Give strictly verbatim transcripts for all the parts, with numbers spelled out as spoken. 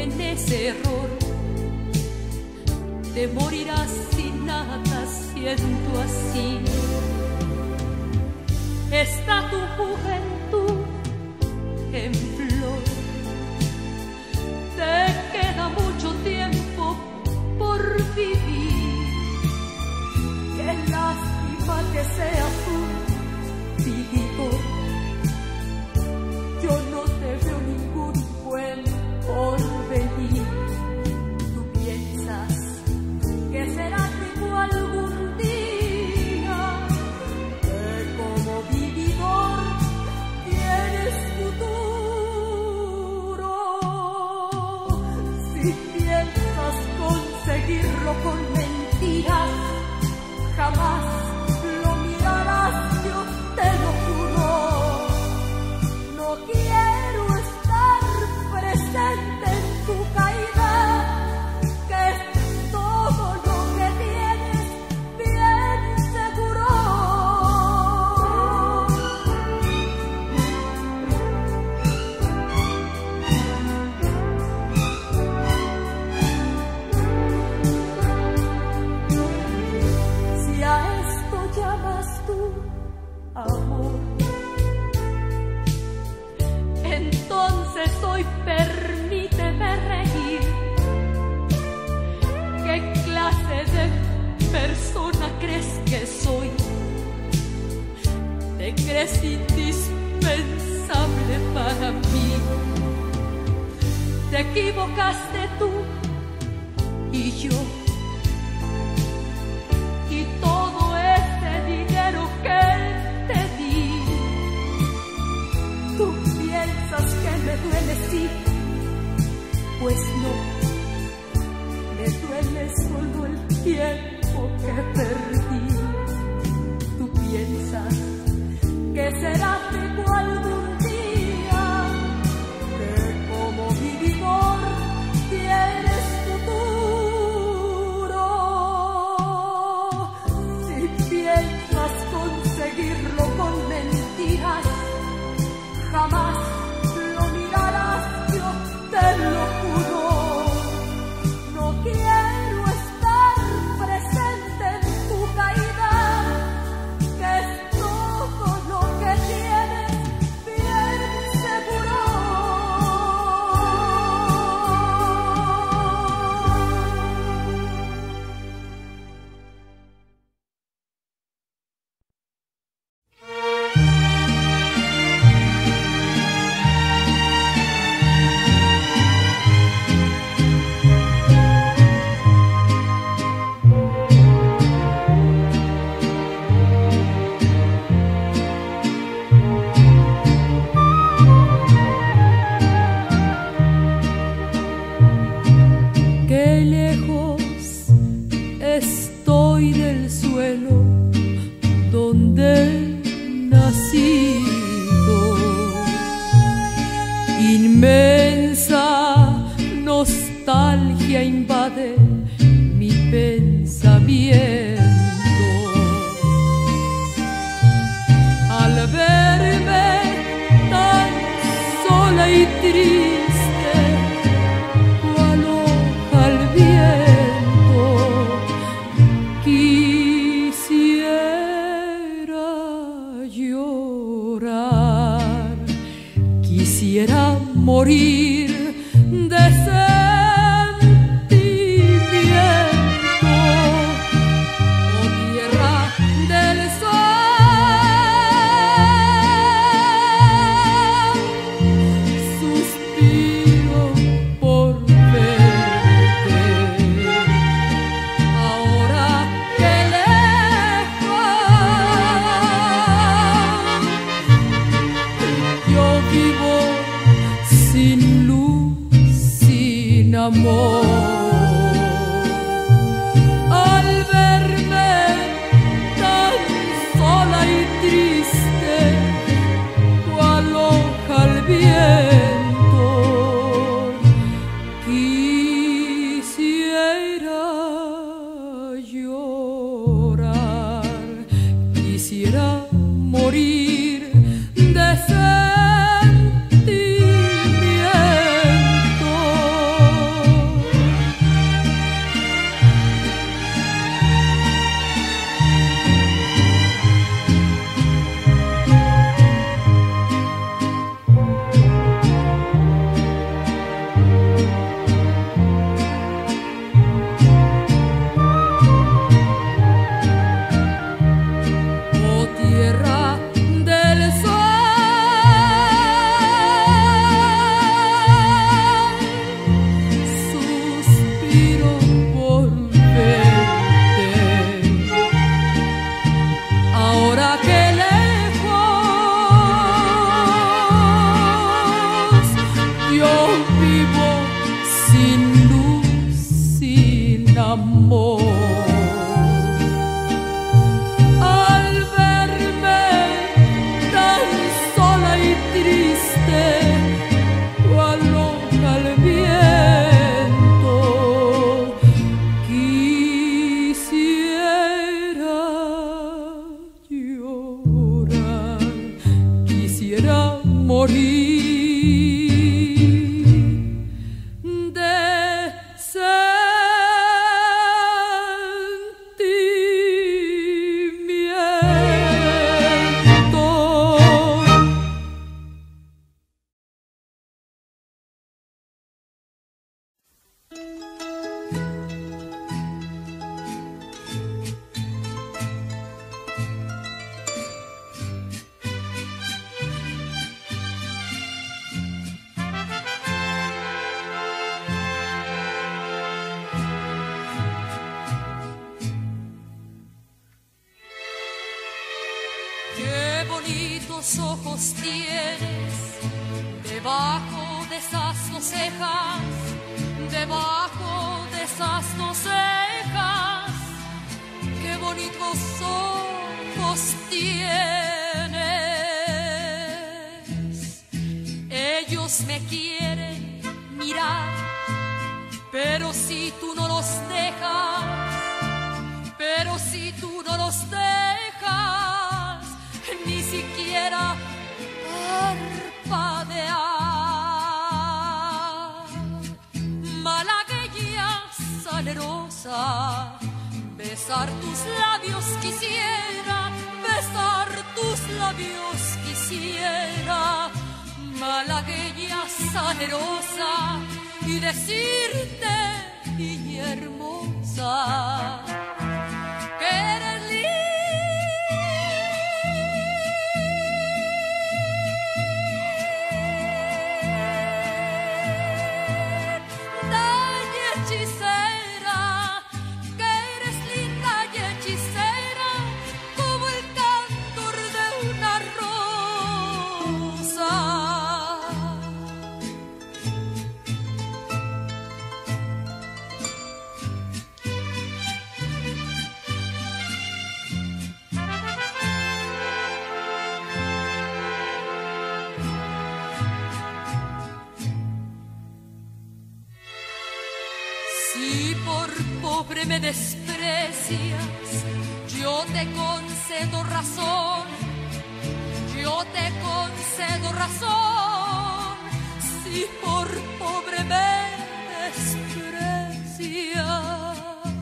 en ese error de morirás sin nada siendo así. Está tu juventud en flor, te queda mucho tiempo por vivir. Qué lástima que sea tu vigor. Yo no te veo ningún buen porvenir. Tú piensas que serás rico algún día, que como vividor tienes futuro. Si piensas conseguirlo con mentiras, jamás lo mirarás, yo te lo juro. No quiero estar presente en tu caída, que es todo lo que tienes bien seguro. Si a esto llamas tú amor, entonces hoy permíteme reír. ¿Qué clase de persona crees que soy? ¿Te crees indispensable para mí? Te equivocaste tú y yo, y todo ese dinero que te di. Tú piensas que me duele, sí, pues no, me duele solo el tiempo que perdí. Tú piensas que serás rico algún día, que como vividor tienes futuro. Si piensas conseguirlo con mentiras, jamás lo mirarás, yo te lo juro. No quiero estar presente en tu caída, que es todo lo que tienes bien seguro. Qué lejos estoy del suelo donde he nacido. Inmensa nostalgia invade mi pensamiento al verme tan sola y triste, cual hoja al viento. Quisiera llorar, quisiera morir de sentimiento. Oh tierra del sol, suspiro por verte. Ahora que lejos yo vivo sin luz. Bonitos ojos tienes debajo de esas dos cejas, debajo de esas dos cejas. Qué bonitos ojos tienes. Ellos me quieren mirar, pero si tú no los dejas, pero si tú no los dejas, ni siquiera parpadear. Malagueña salerosa, besar tus labios quisiera, besar tus labios quisiera. Malagueña salerosa, y decirte, niña hermosa, que eres linda. Si por pobre me desprecias, yo te concedo razón, yo te concedo razón. Si por pobre me desprecias,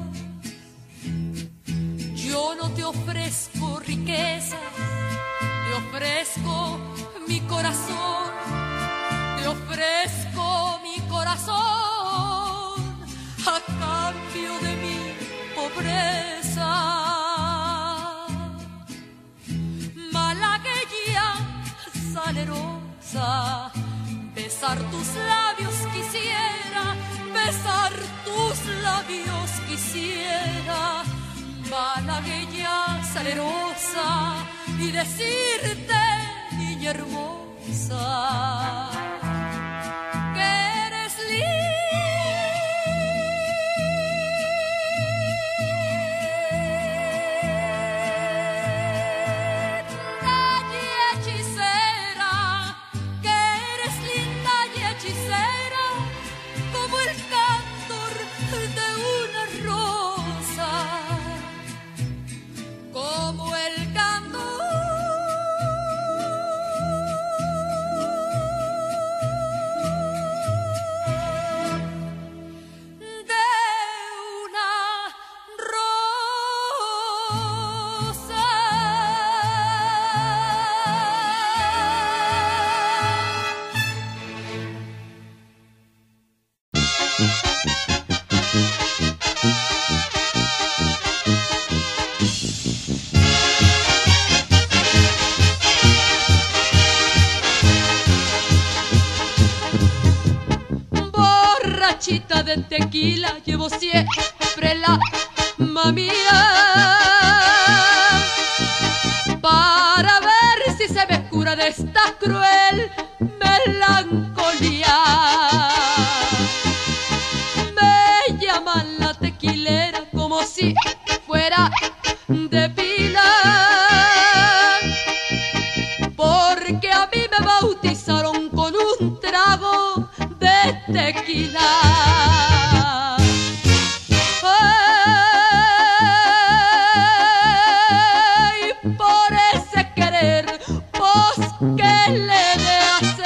yo no te ofrezco riqueza, te ofrezco mi corazón, te ofrezco mi corazón a cambio de mi pobreza. Malagueña salerosa, besar tus labios quisiera, besar tus labios quisiera. Malagueña salerosa, y decirte, niña hermosa, que eres linda. Borrachita de tequila, llevo siempre la mamía para ver si se me cura de esta cruel melancolía. Me llaman la tequilera como si fuera de pila, porque a mí me bautizaron con un trago de tequila. Ay, por ese querer, vos que le das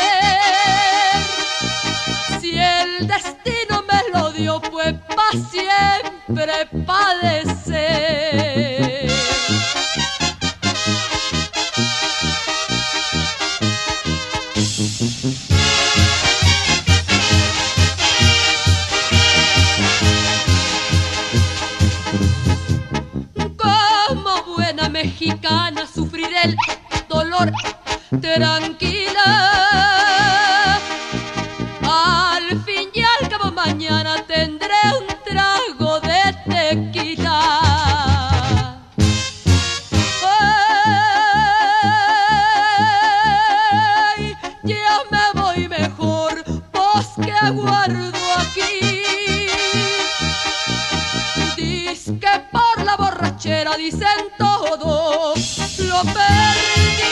tranquila. Al fin y al cabo mañana tendré un trago de tequila. Ay, ya me voy mejor, pues que aguardo aquí. Diz que por la borrachera dicen todos lo perdí.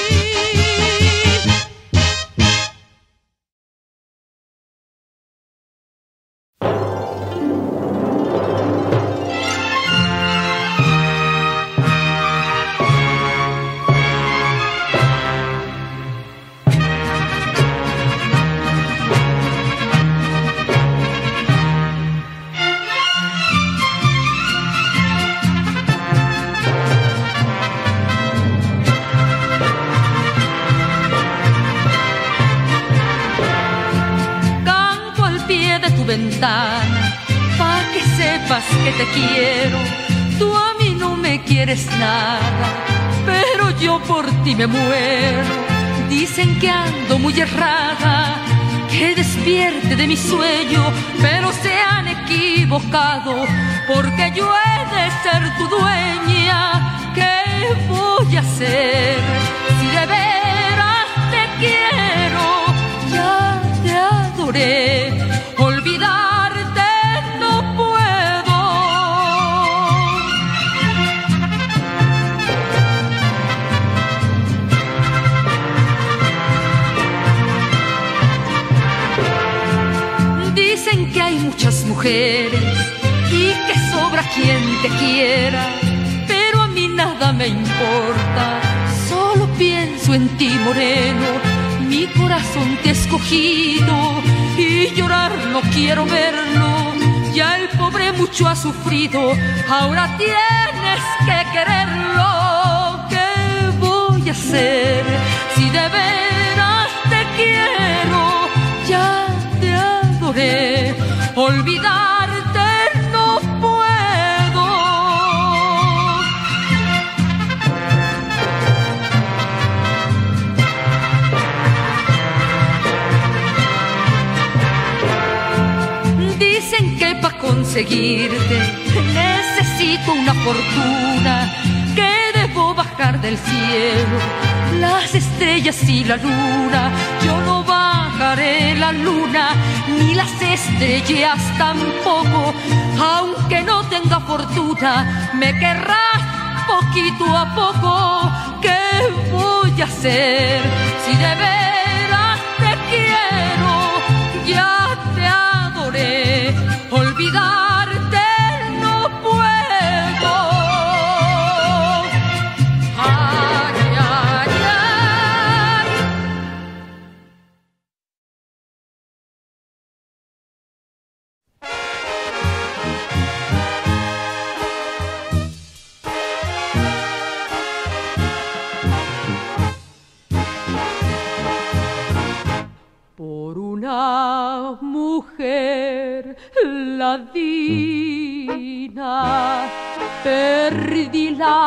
Ventana, pa' que sepas que te quiero. Tú a mí no me quieres nada, pero yo por ti me muero. Dicen que ando muy errada, que despierte de mi sueño, pero se han equivocado, porque yo he de ser tu dueña. ¿Qué voy a hacer si de veras te quiero? Ya te adoré, olvidarte no puedo. Dicen que hay muchas mujeres y que sobra quien te quiera, pero a mí nada me importa, solo pienso en ti, moreno. Mi corazón te ha escogido y llorar no quiero verlo. Ya el pobre mucho ha sufrido, ahora tienes que quererlo. ¿Qué voy a hacer si de veras te quiero? Ya te adoré, olvidarte no puedo. Dicen que para conseguirte necesito una fortuna, que debo bajar del cielo las estrellas y la luna. Yo no bajaré la luna ni las estrellas tampoco, aunque no tenga fortuna, me querrás poquito a poco. ¿Qué voy a hacer si de veras te quiero? Ya te adoré, olvidarte no puedo. Ay, ay, ay. Por una mujer ladina perdí la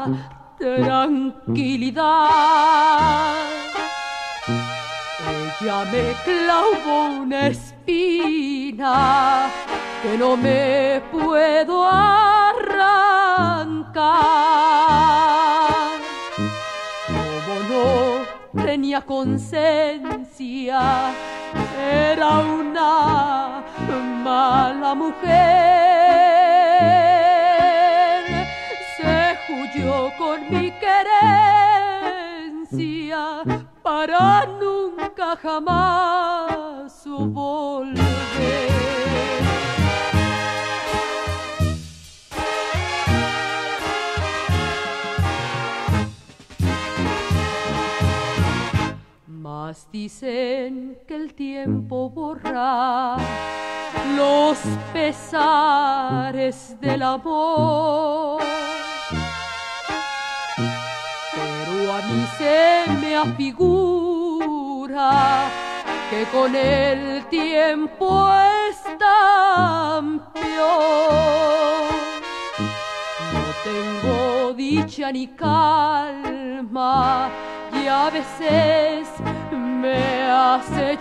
tranquilidad. Ella me clavó una espina que no me puedo arrancar. Como no tenía conciencia, era una mala mujer. Se huyó con mi querencia para nunca jamás volver. Mas dicen que el tiempo borra los pesares del amor, pero a mí se me afigura que con el tiempo es tan peor. No tengo dicha ni calma, y y a veces me hace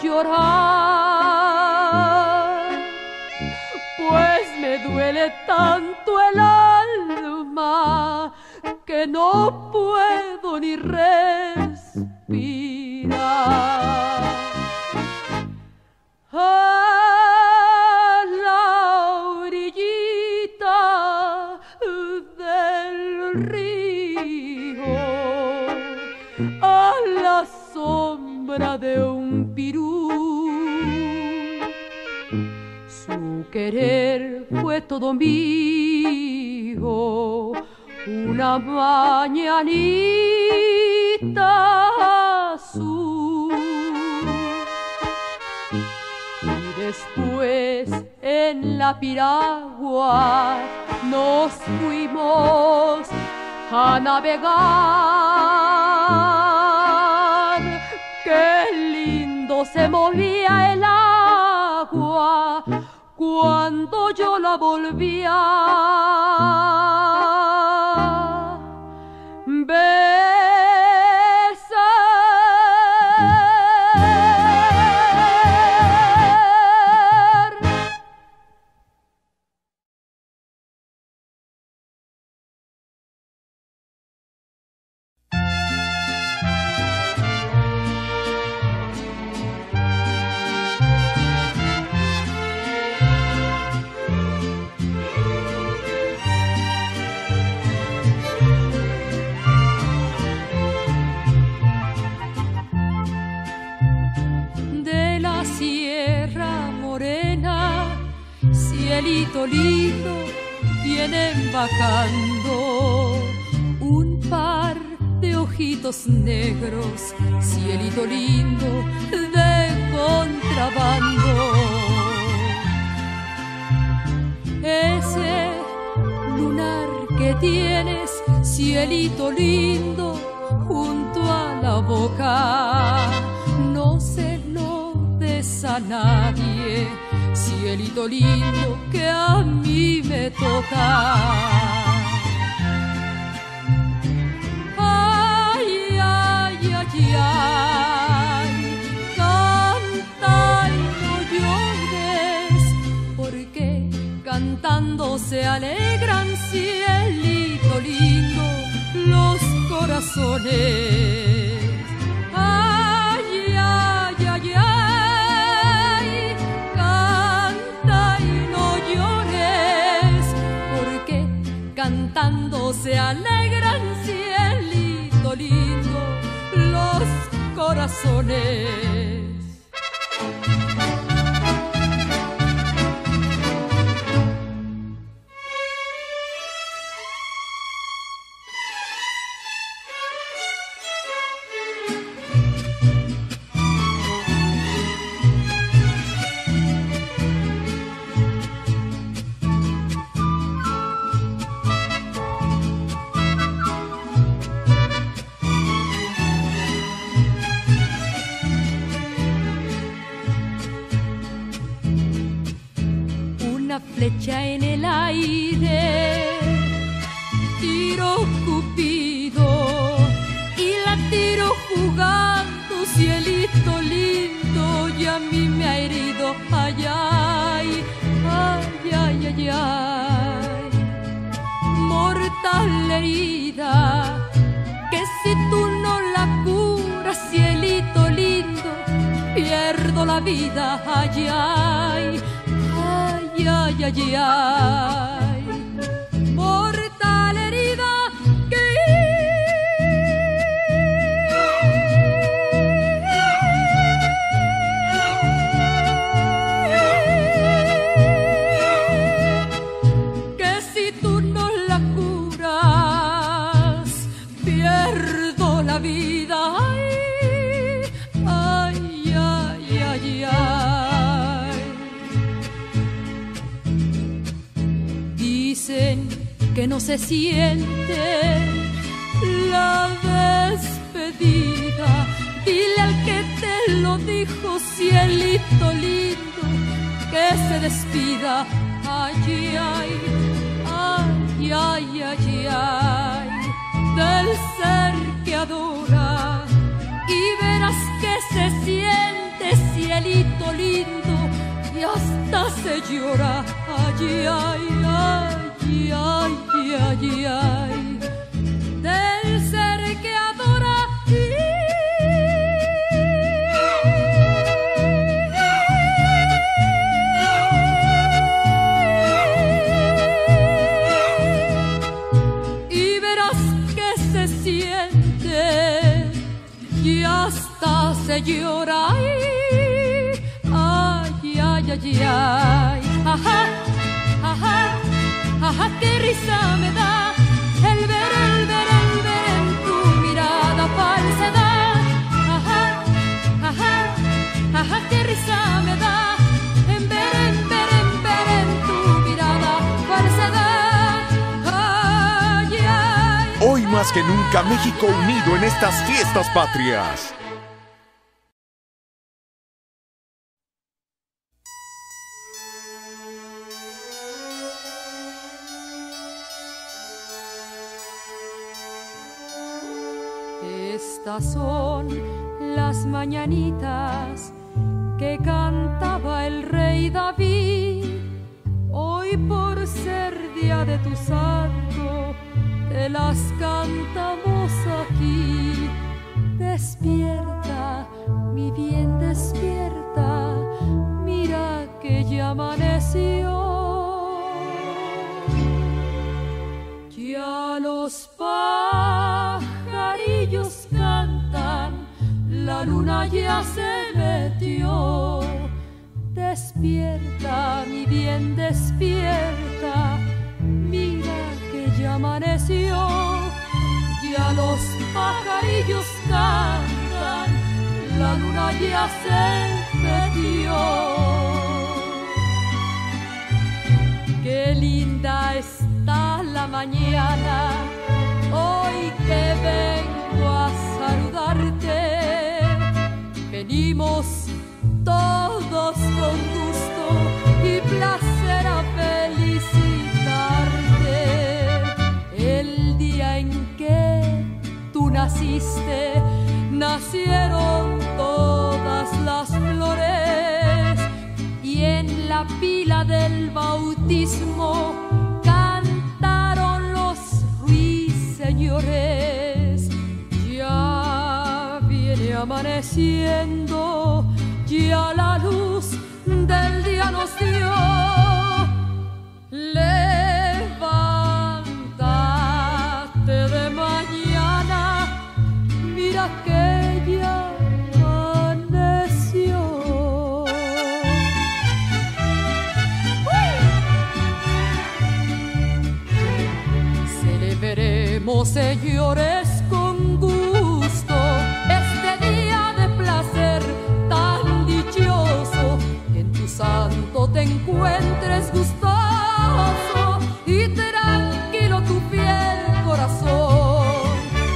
llorar, pues me duele tanto el alma que no puedo ni respirar. A la orillita del río, a la sombra de un pirú, su querer fue todo mío. Una mañanita azul, y después en la piragua nos fuimos a navegar. Qué lindo se movía el agua cuando yo la volvía cielito lindo, vienen bajando un par de ojitos negros, cielito lindo de contrabando. Ese lunar que tienes, cielito lindo, junto a la boca, no se lo des a nadie, cielito lindo que a mí me toca. Ay, ay, ay, ay, canta y no llores, porque cantando se alegran, cielito lindo, los corazones. Ay, ay, ay, ay, cantando se alegran, cielito lindo, los corazones. Flecha en el aire, tiro Cupido y la tiro jugando, cielito lindo, y a mí me ha herido, ay, ay, ay, ay, ay, ay, mortal herida, que si tú no la curas, cielito lindo, pierdo la vida, ay, ay, ay, ay, ay, ay, mortal herida que que si tú no la curas, pierdo la vida, ay, ay, ay, ay, ay. Dicen que no se siente la despedida. Dile al que te lo dijo, cielito lindo, que se despida. Ay, ay, ay, ay, ay, ay, del ser que adora, hace llorar, ay, ay, ay, ay, ay, ay, del ser que adora. Y verás que se siente y hasta se llora. Ay, ay, ay, ay, ajá, ajá, ajá, qué risa me da el ver, el ver, el ver en tu mirada falsedad. Ajá, ajá, ajá, qué risa me da en ver, en ver, en ver en tu mirada falsedad. Ay, ay. Hoy más que nunca, México unido en estas fiestas patrias. Estas son las mañanitas que cantaba el rey David. Hoy por ser día de tu santo, te las cantamos aquí. Despierta, mi bien, despierta, mira que ya amaneció. Ya los pajarillos cantan, la luna ya se metió. Despierta, mi bien, despierta, mira que ya amaneció. Ya los pajarillos cantan, la luna ya se metió. Qué linda está la mañana, hoy que vengo a saludarte. Venimos todos con gusto y placer a felicitarte. El día en que tú naciste, nacieron todas las flores, y en la pila del bautismo cantaron los ruiseñores. Ya viene amaneciendo, ya la luz del día nos dio. Levántate de mañana, mira que ya amaneció. Celebremos, señores, con gusto este día de placer tan dichoso, que en tu santo te encuentres gustoso y tranquilo tu fiel corazón.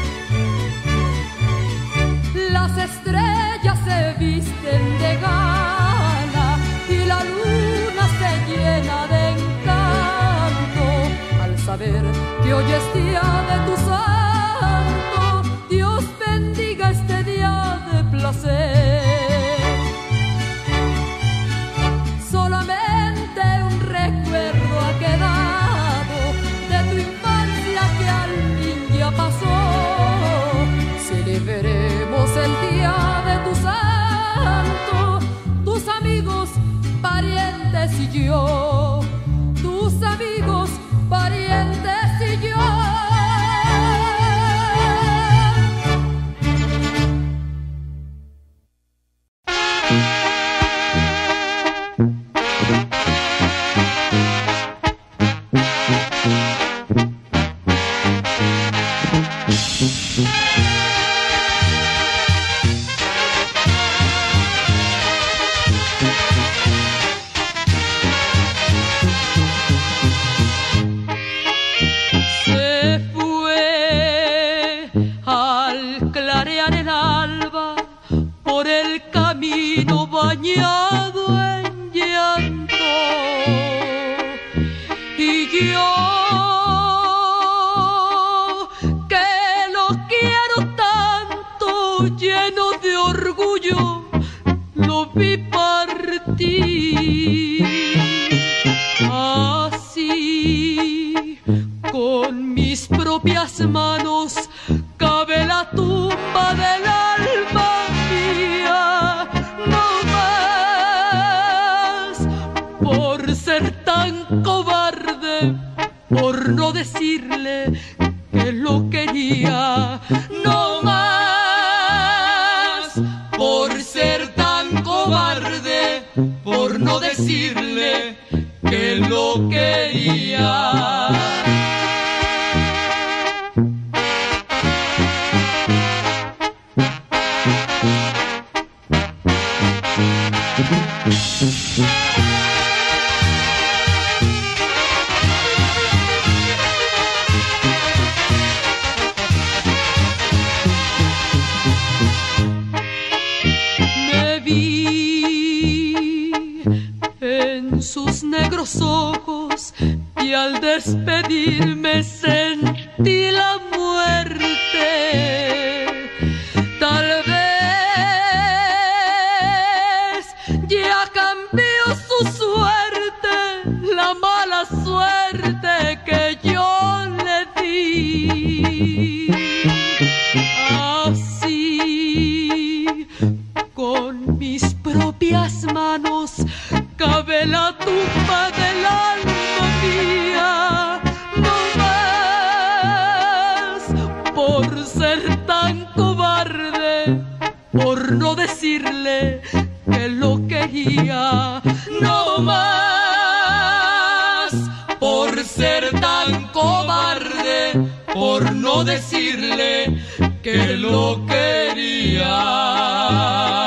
Las estrellas se visten de gala y la luna se llena de encanto al saber que hoy es día de tu santo. Dios bendiga este día de placer. Solamente un recuerdo ha quedado de tu infancia que al fin ya pasó. Celebremos el día de tu santo, tus amigos, parientes y yo. Tus amigos, parientes y yo. Bañado en llanto, y yo que lo quiero tanto, lleno de orgullo lo vi partir. propias manos cabe la tumba del alma mía. No más por ser tan cobarde, por no decirle que lo quería. No más por ser tan cobarde, por no decirle que lo quería. Me vi en sus negros ojos y al despedirme sentí la muerte. Tal vez ya cambió su suerte, la mala suerte que yo le di. Así, con mis propias manos cabe la tumba del alma mía. No más por ser tan cobarde, por no decirle que lo quería. No más por ser tan cobarde, por no decirle que lo quería.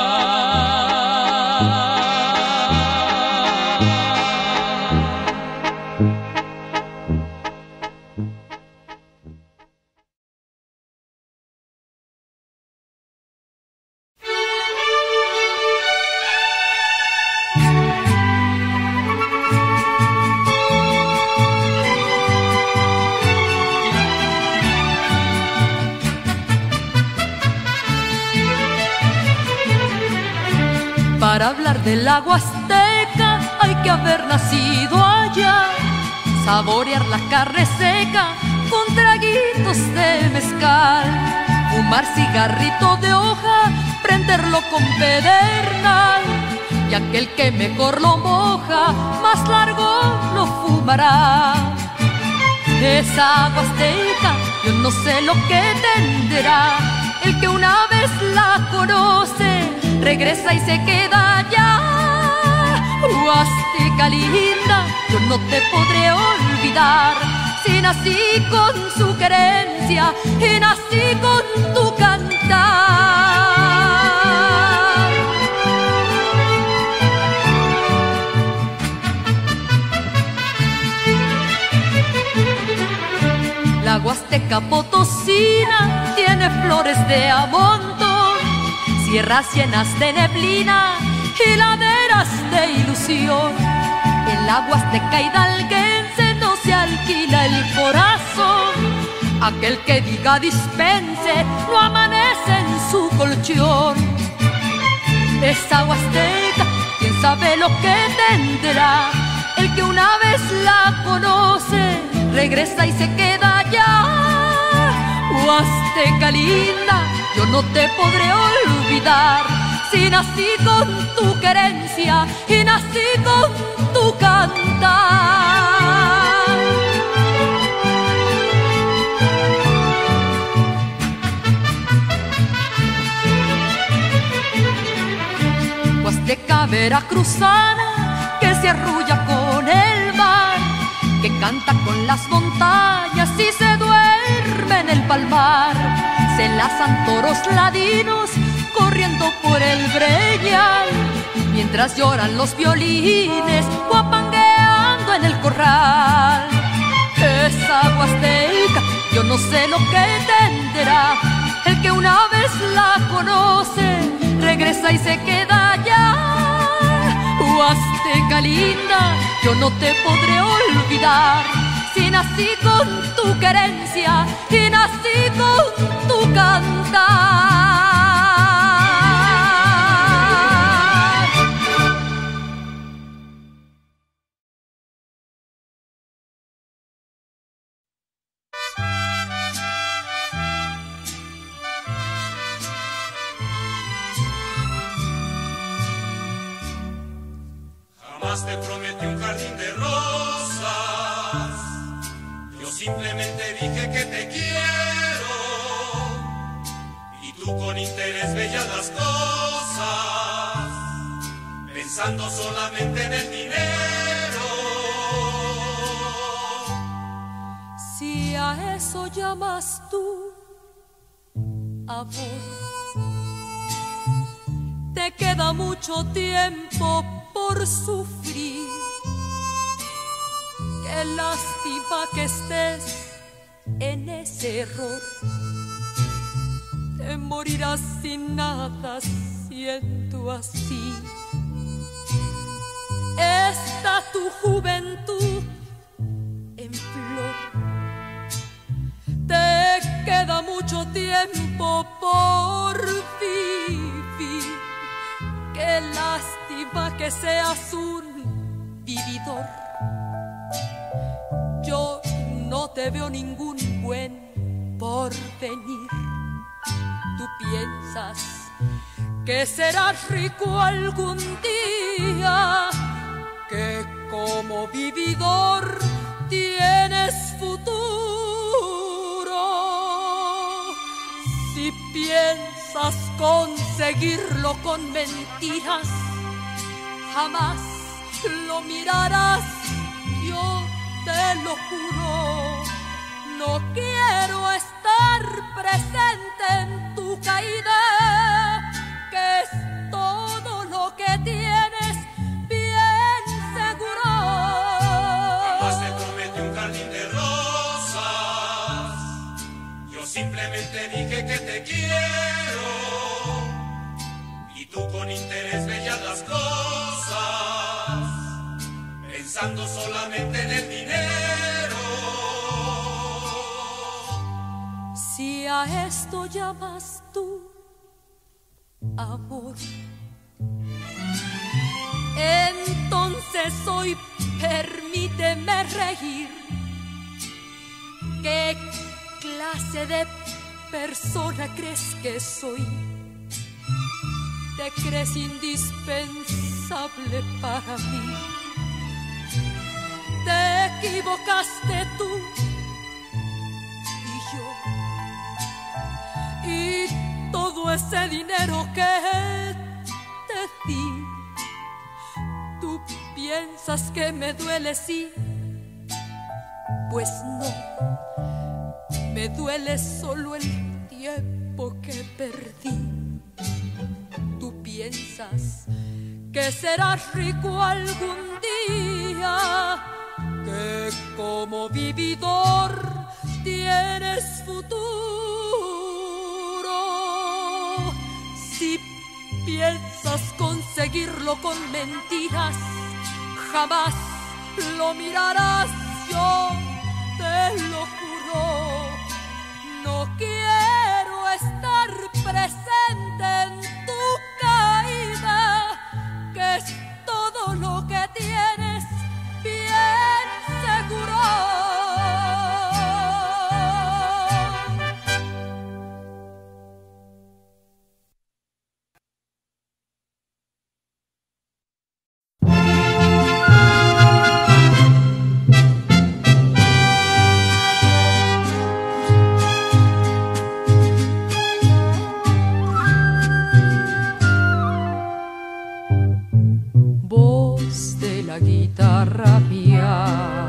Para hablar del agua azteca hay que haber nacido allá, saborear la carne seca con traguitos de mezcal, fumar cigarrito de hoja, prenderlo con pedernal, y aquel que mejor lo moja, más largo lo fumará. Esa agua azteca yo no sé lo que tendrá, el que una vez la conoce regresa y se queda allá. Huasteca linda, yo no te podré olvidar, si nací con su querencia y nací con tu cantar. La Huasteca potosina tiene flores de a montón, sierras llenas de neblina y laderas de ilusión. En la Huasteca hidalguense no se alquila el corazón, aquel que diga dispense no amanece en su colchón. Esa Huasteca, quién sabe lo que tendrá, el que una vez la conoce regresa y se queda allá. Huasteca linda, yo no te podré olvidar, si nací con tu querencia y nací con tu cantar. Huasteca veracruzana que se arrulla con el mar, que canta con las montañas y se duerme en el palmar. Se enlazan toros ladinos corriendo por el breñal, mientras lloran los violines guapangueando en el corral. Esa Huasteca, yo no sé lo que tendrá, el que una vez la conoce regresa y se queda allá. Huasteca linda, yo no te podré olvidar, si nací con tu querencia y nací con tu cantar. Jamás te prometí un jardín de rosas, yo simplemente dije que te quiero, y tú con interés veías las cosas, pensando solamente en el dinero. Si a eso llamas tú amor, te queda mucho tiempo por sufrir. Qué lástima que estés en ese error. Te morirás sin nada siendo así. Está tu juventud en flor. Te queda mucho tiempo por vivir. Qué lástima que seas un vividor. Yo no te veo ningún buen porvenir. Tú piensas que serás rico algún día, que como vividor tienes futuro. Si piensas conseguirlo con mentiras, jamás lo mirarás, yo te lo juro. No quiero estar presente en tu caída, que es todo lo que tienes bien seguro. Jamás te prometí un jardín de rosas, yo simplemente dije que te quiero, y tú con interés veías las cosas, pensando solamente en el dinero. Si a esto llamas tú amor, entonces hoy permíteme reír. ¿Qué clase de persona crees que soy? ¿Te crees indispensable para mí? Te equivocaste tú y yo, y todo ese dinero que te di. Tú piensas que me duele, sí, pues no, me duele solo el tiempo que perdí. Tú piensas que serás rico algún día, que como vividor tienes futuro. Si piensas conseguirlo con mentiras, jamás lo mirarás, yo te lo juro. No quiero estar presente en tu caída, que es todo lo que tienes bien seguro. Voz de la guitarra mía,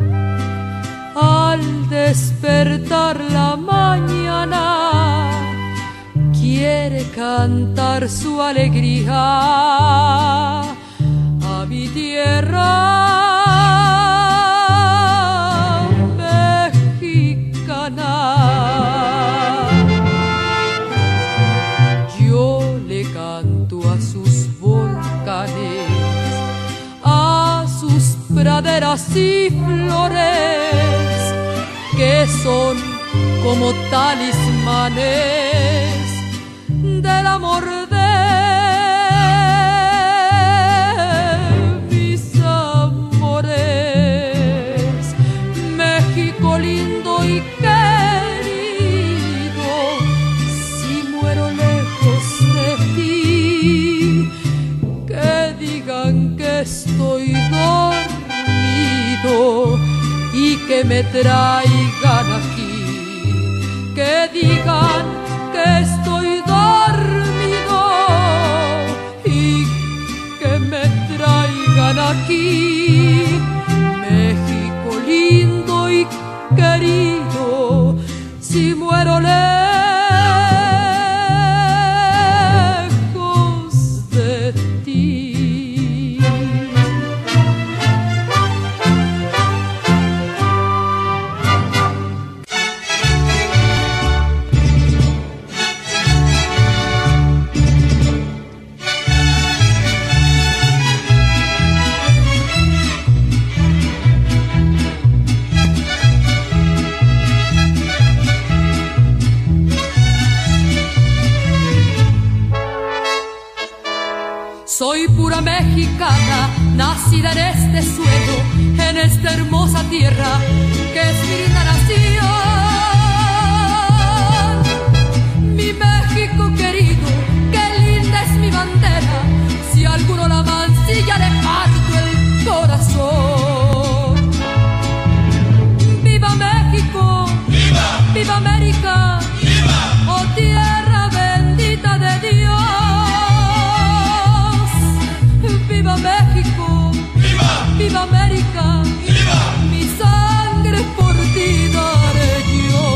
al despertar la mañana, quiere cantar su alegría a mi tierra mexicana. Yo le canto a sus volcanes, a sus praderas y flores, que son como talismanes del amor de mis amores. México lindo y querido, si muero lejos de ti, que digan que estoy me traigan aquí, que digan que estoy dormido y que me traigan aquí. México lindo y querido, si muero lejos de ti. Soy pura mexicana, nacida en este suelo, en esta hermosa tierra que es mi linda nación. Mi México querido, qué linda es mi bandera, si alguno la mancilla le parto el corazón. ¡Viva México! ¡Viva! ¡Viva América! ¡Viva! ¡Oh tierra bendita de Dios! ¡Viva México! ¡Viva! ¡Viva América! ¡Viva! Mi sangre por ti daré yo.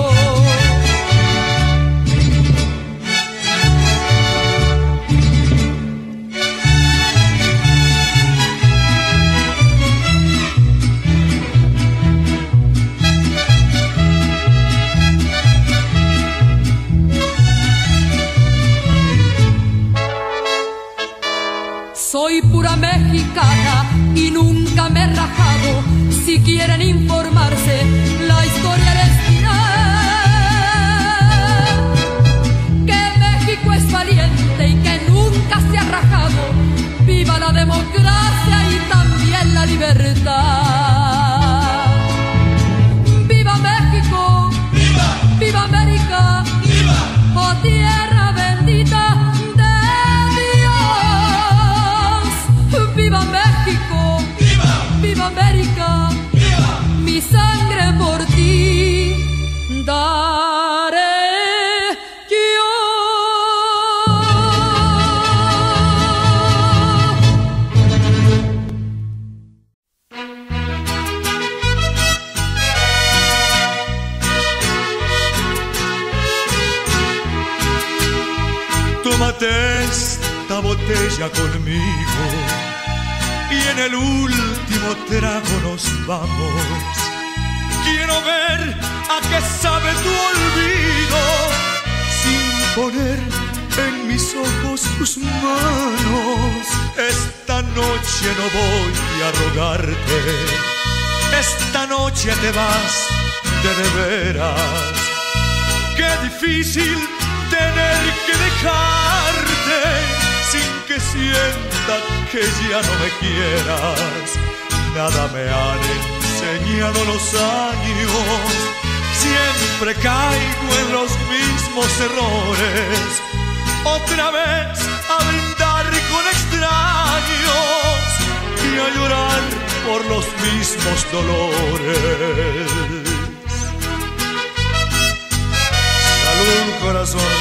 Soy pura mexicana y nunca me he rajado. Si quieren informarse, la historia les dirá que México es valiente y que nunca se ha rajado. ¡Viva la democracia y también la libertad! ¡Viva México! ¡Viva! ¡Viva América! ¡Viva! ¡Oh tierra bendita! ¡Viva México! ¡Viva! ¡Viva América! ¡Viva! Mi sangre por ti daré yo. Tómate esta botella conmigo y en el último trago nos vamos. Quiero ver a qué sabe tu olvido, sin poner en mis ojos tus manos. Esta noche no voy a rogarte, esta noche te vas de de veras. Qué difícil tener que dejarte sin que sienta que ya no me quieras. Nada me han enseñado los años, siempre caigo en los mismos errores. Otra vez a brindar con extraños y a llorar por los mismos dolores. Salud, corazón.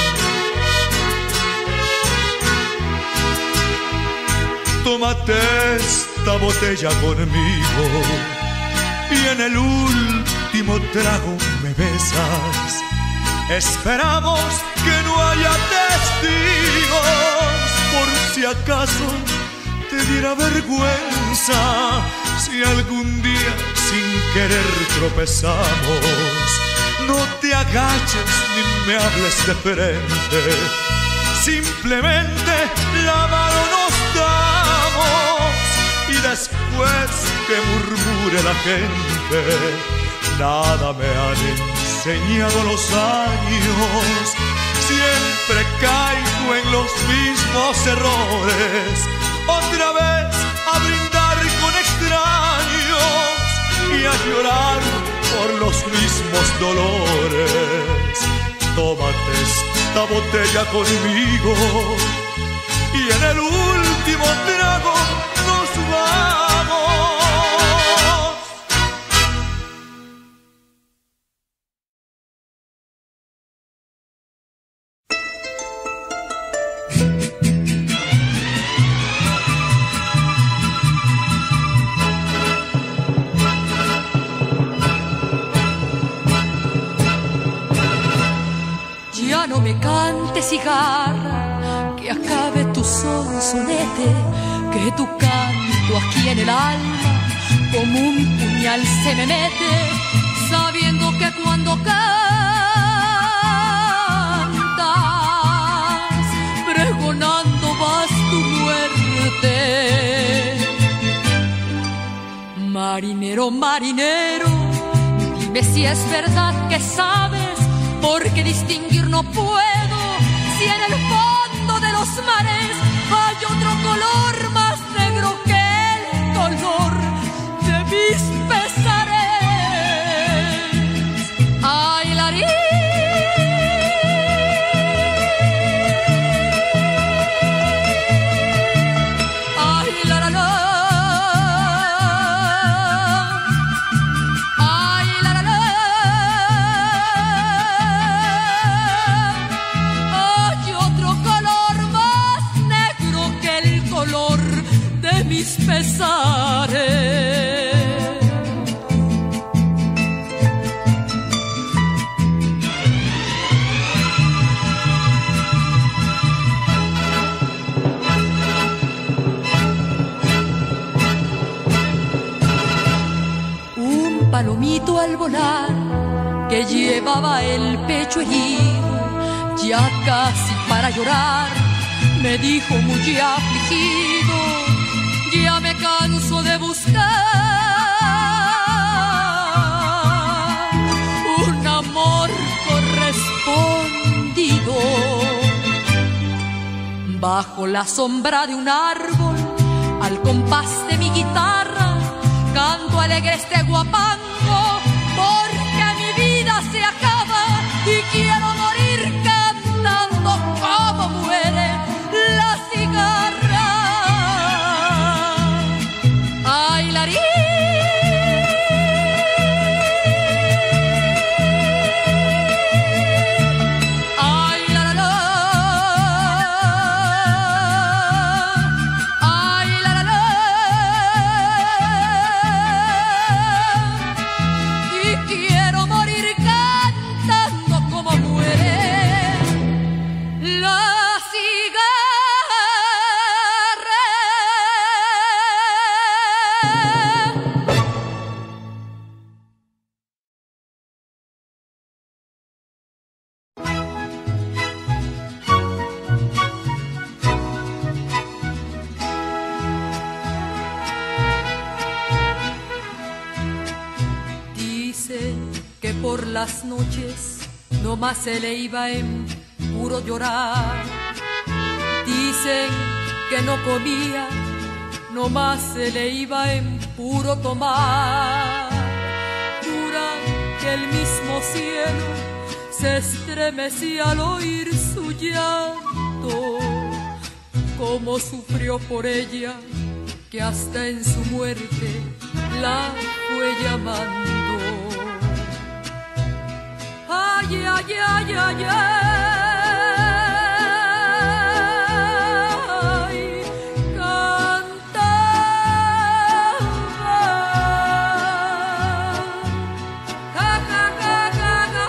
Tómate esta botella conmigo y en el último trago me besas. Esperamos que no haya testigos, por si acaso te diera vergüenza, si algún día sin querer tropezamos. No te agaches ni me hables de frente, simplemente la mano nos damos y después que murmure la gente. Nada me han enseñado los años, siempre caigo en los mismos errores. Otra vez a brindar con extraños y a llorar por los mismos dolores. Tómate esta botella conmigo y en el último trago nos vamos. de cigarra, que acabe tu sonsonete, que tu canto aquí en el alma como un puñal se me mete, sabiendo que cuando cantas, pregonando vas tu muerte. Marinero, marinero, dime si es verdad que sabes, porque distinguir no puedo, si en el fondo de los mares hay otro color más negro que el color de mis pesares. Ay, Larín, ay, la, la, la. Mis pesares. Un palomito al volar que llevaba el pecho herido, ya casi para llorar, me dijo muy afligido: ya me canso de buscar un amor correspondido. Bajo la sombra de un árbol, al compás de mi guitarra, canto alegre este guapango, porque mi vida se acaba y quiero morir cantando como muere la cigarra. Ay, Larín, ay, la, la, la, ay, la, la, la, y quiero morir cantando como muere la cigarra. Por las noches nomás se le iba en puro llorar. Dicen que no comía, nomás se le iba en puro tomar. Juran que el mismo cielo se estremecía al oír su llanto. Cómo sufrió por ella, que hasta en su muerte la fue llamando. Ay, ay, ay, ay, ay, cantaba. Ja, ja, ja, ja, ja.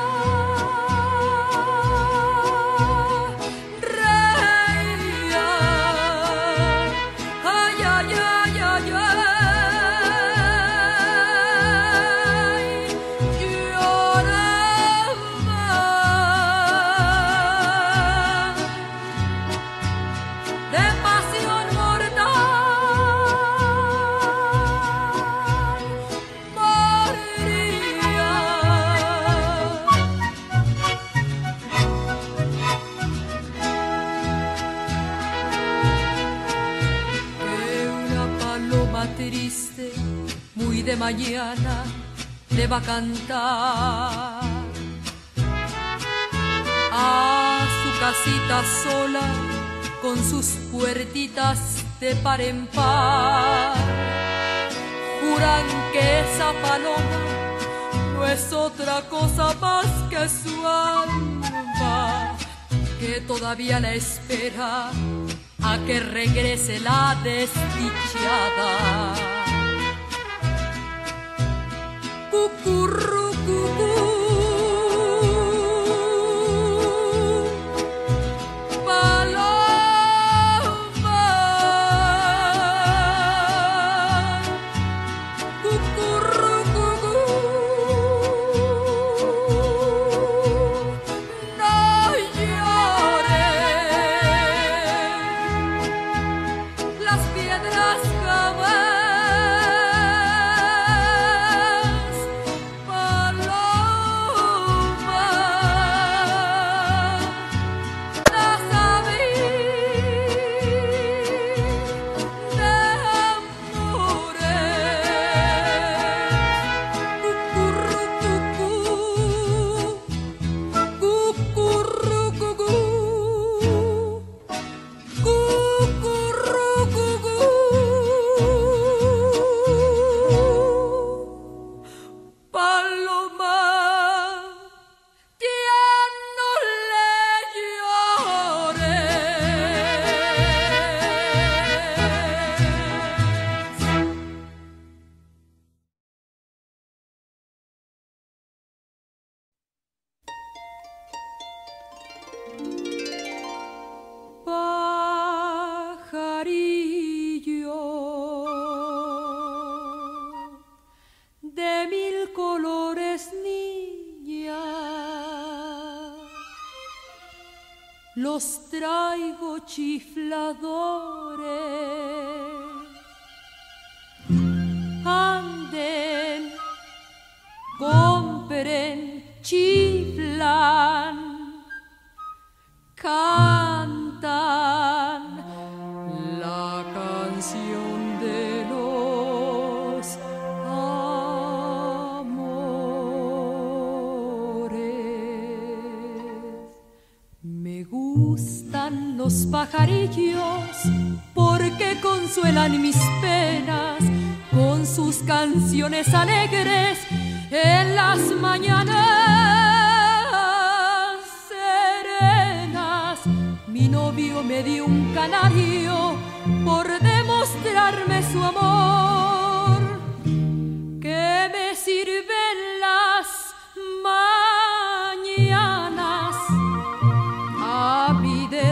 Reía. Ay, ay, ay, ay, ay. Triste, muy de mañana, le va a cantar a su casita sola, con sus puertitas de par en par. Juran que esa paloma no es otra cosa más que su alma, que todavía la espera a que regrese la desdichada. Cucurru, cucú, los traigo chifladores. Anden, compren, chiflan, cantan la canción de los amores. Me gustan los pajarillos porque consuelan mis penas con sus canciones alegres en las mañanas serenas. Mi novio me dio un canario por demostrarme su amor. ¿Qué me sirven las mañanas a mí de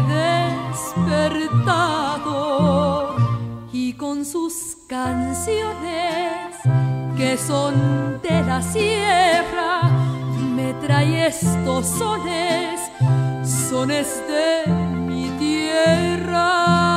despertador? Y con sus canciones que son de la sierra me trae estos sones, sones de mi tierra.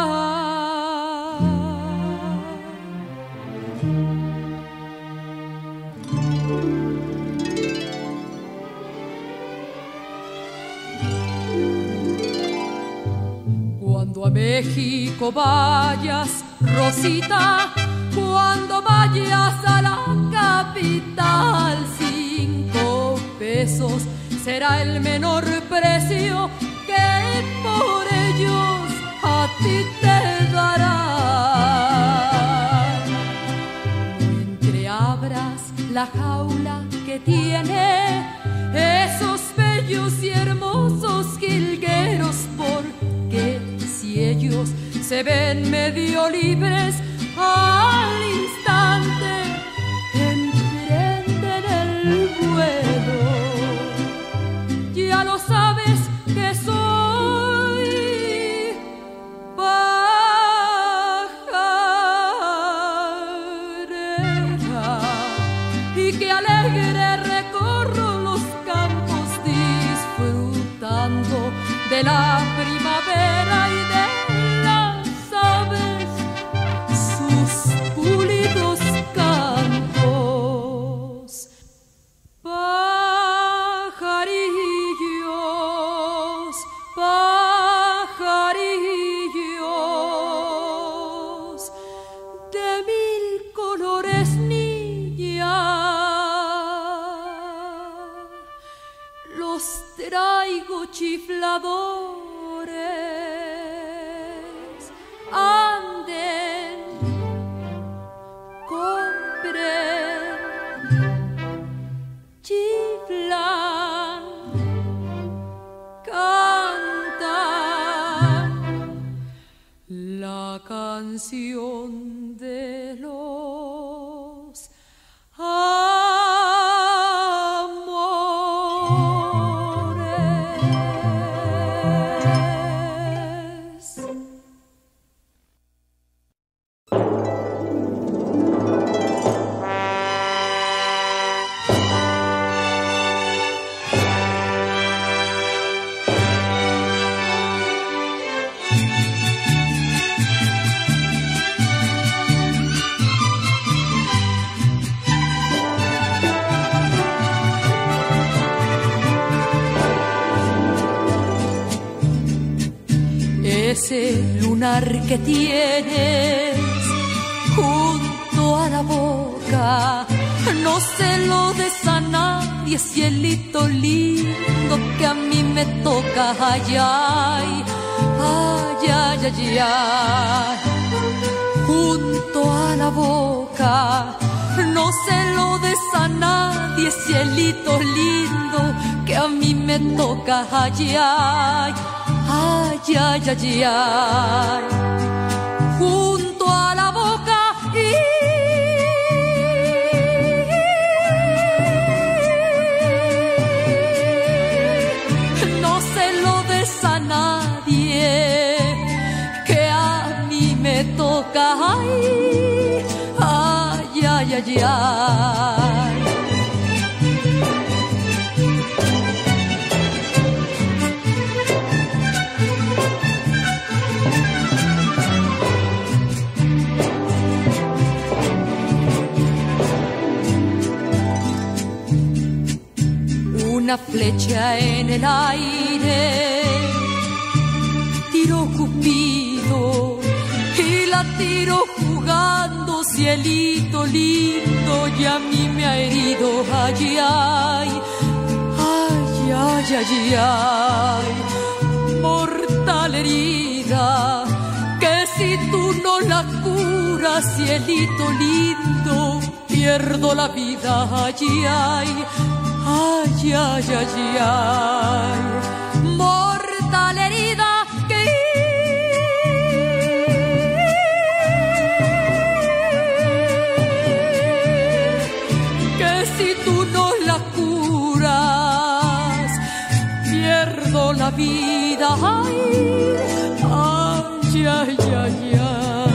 Cuando a México vayas, Rosita, cuando vayas a la capital, cinco pesos será el menor precio que por ellos a ti te darán. No entreabras la jaula que tiene esos bellos y hermosos jilgueros, porque si ellos se ven medio libres al instante, emprenden el vuelo. Ya lo sabes que soy pajarera y que alegre recorro los campos disfrutando de la primavera y de las aves, sus pulidos cantos. Pajarillos, pajarillos de mil colores, niña, los traigo chifladores. Anden, compren, chiflan, cantan la canción de los amores. Ese lunar que tienes junto a la boca, no se lo des a nadie, cielito lindo, que a mí me toca. Ay, ay, ay, ay, ay, ay. Junto a la boca, no se lo des a nadie, cielito lindo, que a mí me toca. Ay, ay, ay, ay, ay, ay. Junto a la boca y no se lo des a nadie, que a mí me toca. Ay, ay, ay, ay, ay. una flecha en el aire tiró Cupido y la tiró jugando, cielito lindo, y a mí me ha herido. Ay, ay, ay, ay, ay, ay, mortal herida, que si tú no la curas, cielito lindo, pierdo la vida. Ay, ay, ay, ay, ay, ay, mortal herida, que que si tú no la curas, pierdo la vida. Ay, ay, ay, ay, ay.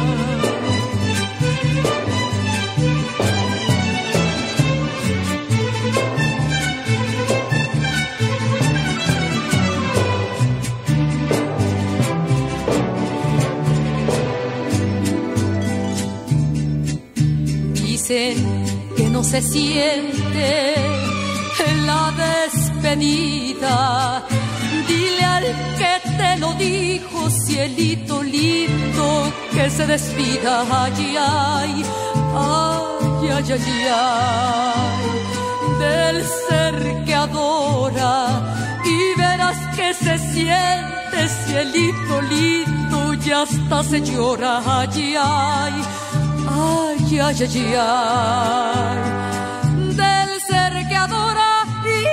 Que no se siente la despedida. Dile al que te lo dijo, cielito lindo, que se despida. Ay, ay, ay, ay, ay, ay, del ser que adora, y verás que se siente, cielito lindo, y hasta se llora. Ay, ay, ay, ay, ay, ay, del ser que adora,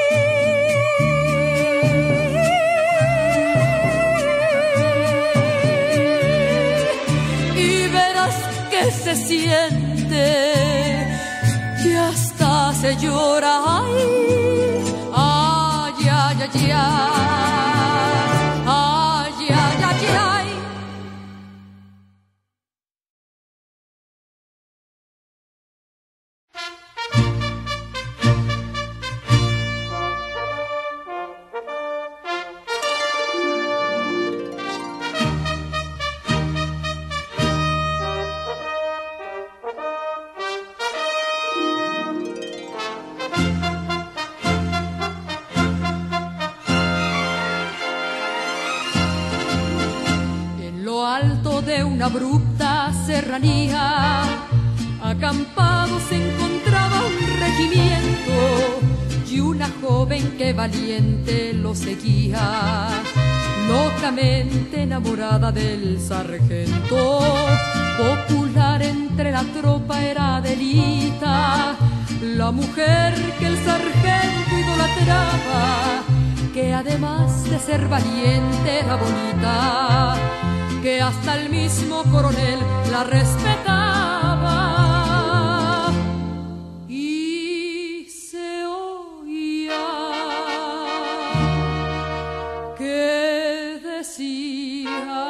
y, y verás que se siente, y hasta se llora. Ay, ay, ay, ay, ay, ay, ay, ay, ay. De una abrupta serranía, acampado se encontraba un regimiento y una joven que valiente lo seguía, locamente enamorada del sargento. Popular entre la tropa era Adelita, la mujer que el sargento idolatraba, que además de ser valiente era bonita, que hasta el mismo coronel la respetaba. Y se oía que decía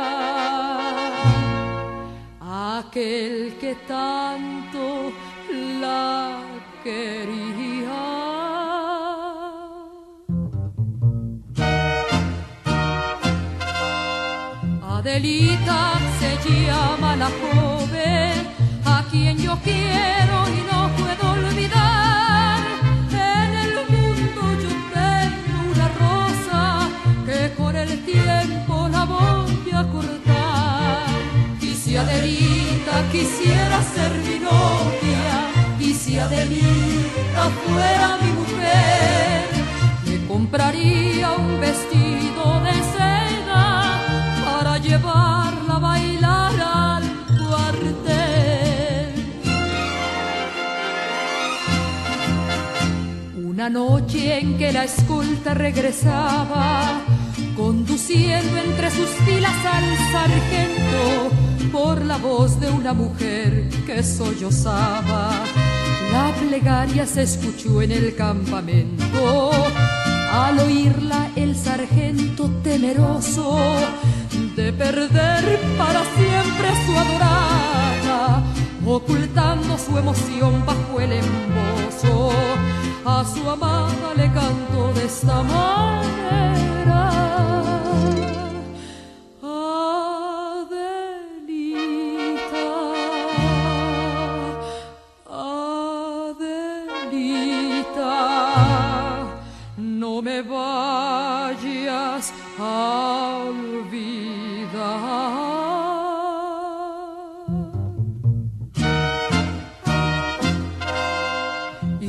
aquel que tanto la quería. Adelita se llama la joven, a quien yo quiero y no puedo olvidar. En el mundo yo tengo una rosa que con el tiempo la voy a cortar. Y si Adelita quisiera ser mi novia, y si Adelita fuera mi mujer, le compraría un vestido de seda para llevarla a bailar al cuartel. Una noche en que la escolta regresaba, conduciendo entre sus filas al sargento, por la voz de una mujer que sollozaba, la plegaria se escuchó en el campamento. Al oírla el sargento, temeroso de perder para siempre a su adorada, ocultando su emoción bajo el embozo, a su amada le cantó de esta manera: Adelita, Adelita, no me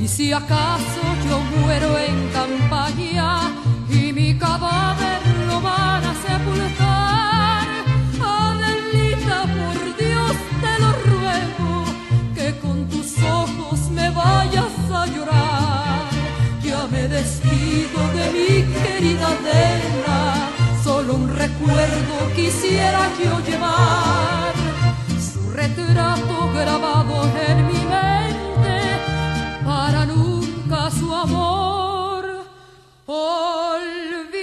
si acaso yo muero en campaña y mi cadáver lo van a sepultar, Adelita, por Dios te lo ruego, que con tus ojos me vayas a llorar. Ya me despido de mi querida Adela, solo un recuerdo quisiera yo llevar, su retrato grabado en mi mente, para nunca su amor olvidar.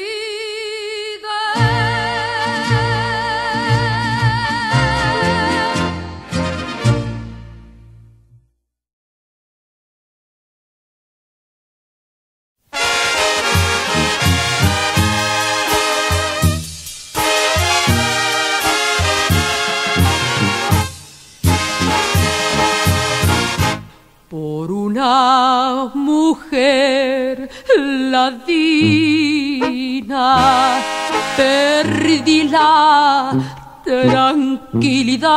Por una mujer ladina perdí la tranquilidad.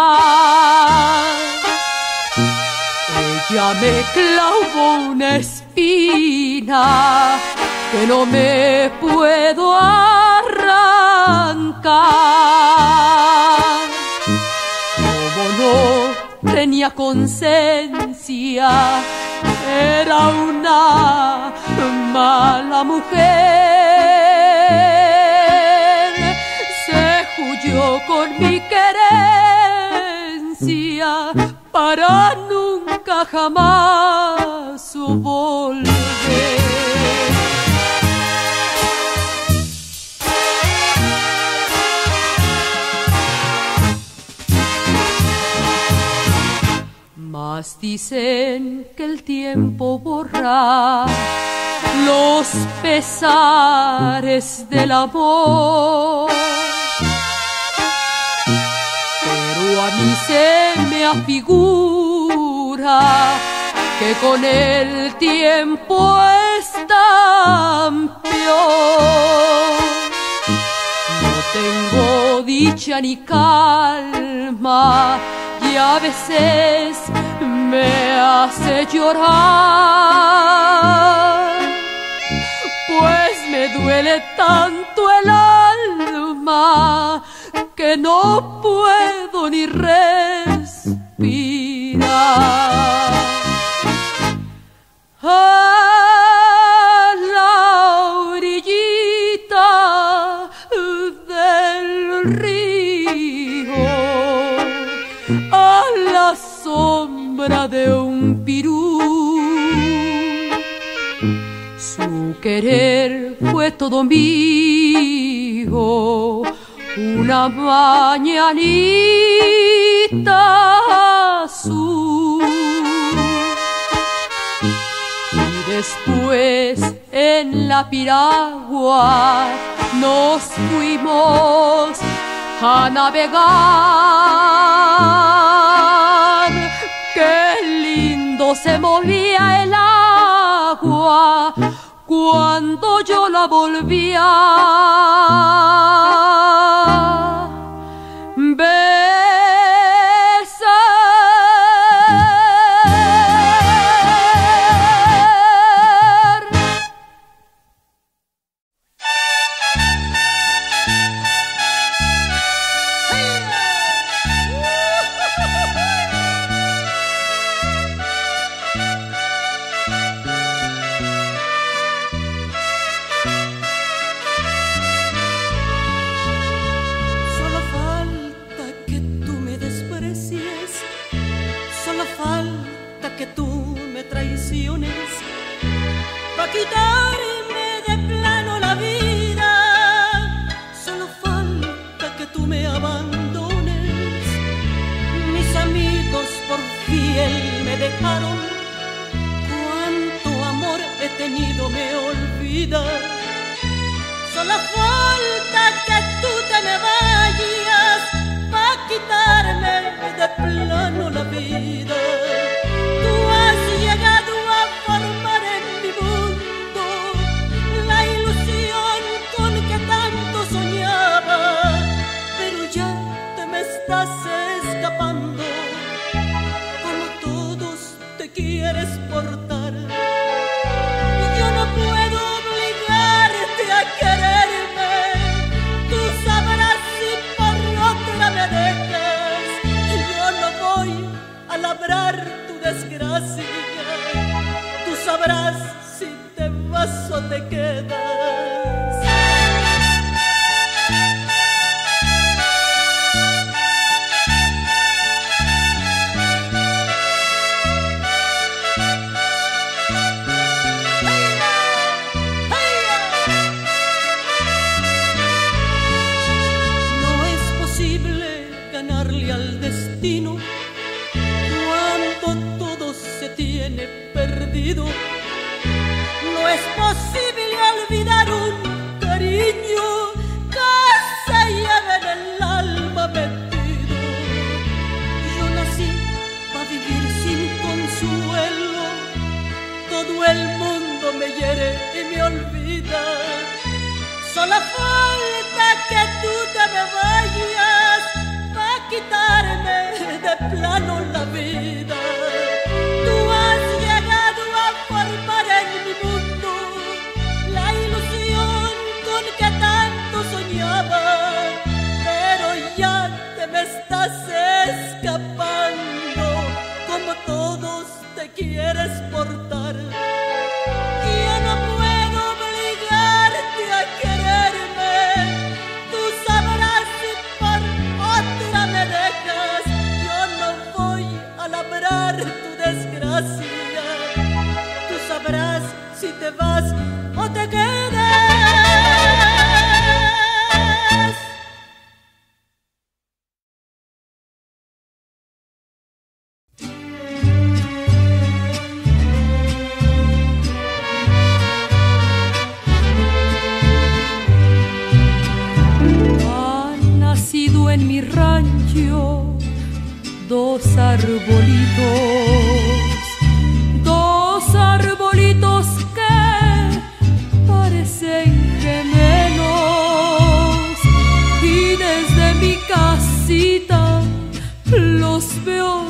Ella me clavó una espina que no me puedo arrancar. Como no tenía conciencia, era una mala mujer. Se huyó con mi querencia para nunca jamás volver. Mas dicen que el tiempo borra los pesares del amor, pero a mí se me afigura que con el tiempo es tan peor. No tengo dicha ni calma y a veces me hace llorar, pues me duele tanto el alma que no puedo ni respirar. A la orillita del río, a la sombra de un pirú, su querer fue todo mío, una mañanita azul. Y después en la piragua nos fuimos a navegar. Qué lindo se movía el agua cuando yo la volvía a besar. Pa' quitarme de plano la vida, solo falta que tú me abandones. Mis amigos por fiel me dejaron, cuánto amor he tenido me olvidas. Solo falta que tú te me vayas pa' quitarme de plano la vida. Tú has llegado a formar en mi mundo la ilusión con que tanto soñaba, pero ya te me estás escapando, como todos te quieres portar. explicarle al destino cuando todo se tiene perdido. No es posible olvidar un cariño que se lleva en el alma metido. Yo nací para vivir sin consuelo, todo el mundo me hiere y me olvida. Solo falta que tú te me vayas para quitarme de plano la vida. Tú has llegado a formar en mi mundo la ilusión con que tanto soñaba, pero ya te me estás escapando como todos te quieres portar. Yo no puedo obligarte a quererme, tú sabrás si por otra me dejas. Yo no voy a labrar tu desgracia, tú sabrás si te vas o te quedas. En mi rancho dos arbolitos, dos arbolitos que parecen gemelos, y desde mi casita los veo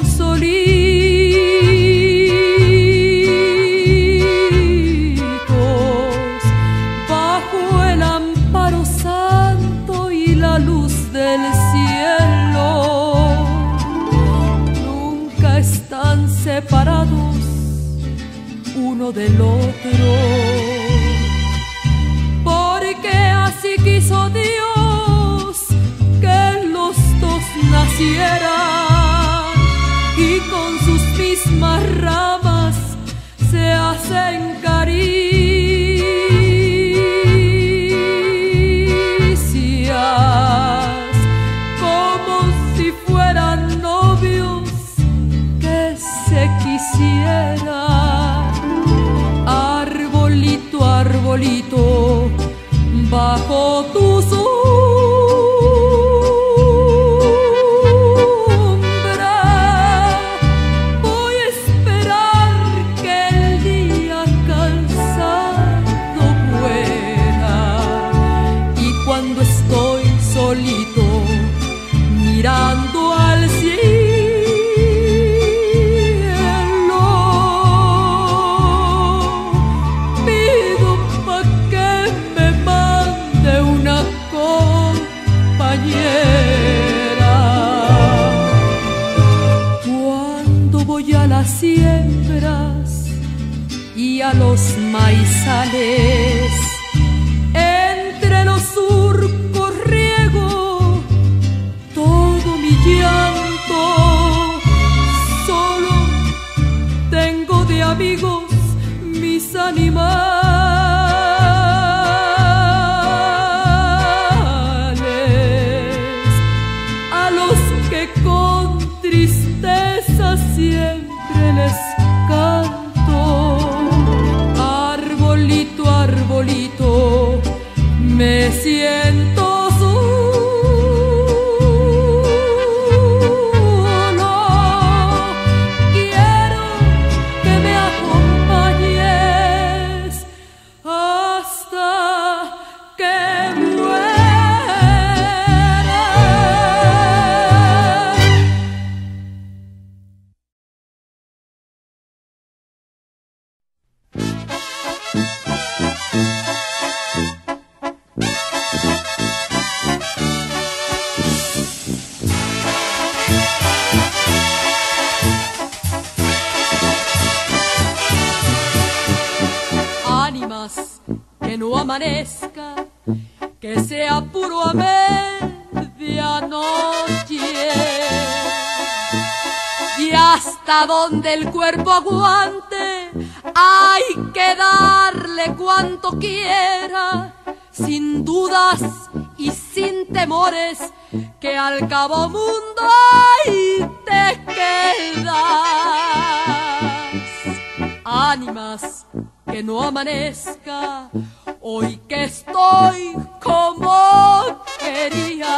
solitos, bajo el amparo santo y la luz del cielo. Nunca están separados uno del otro, porque así quiso Dios que los dos nacieran, y con sus mismas ramas se hacen caricias, como si fueran novios que se quisieran. Arbolito, arbolito, bajo tu sombra voy a esperar que el día cansado muera, y cuando estoy solito mirando al cielo pido pa' que me mande una compañera. Cuando voy a las siembras y a los maizales, entre los surcos riego todo mi llanto. Solo tengo de amigos mis animales, a los que con tristeza siempre les canto. Arbolito, arbolito, me siento solo, quiero que me acompañes hasta que muera. Ánimas, que no amanezca, que sea puro a medianoche, y hasta donde el cuerpo aguante hay que darle cuanto quiera, sin dudas y sin temores, que al cabo mundo y te quedas. Ánimas, que no amanezca hoy que estoy como quería.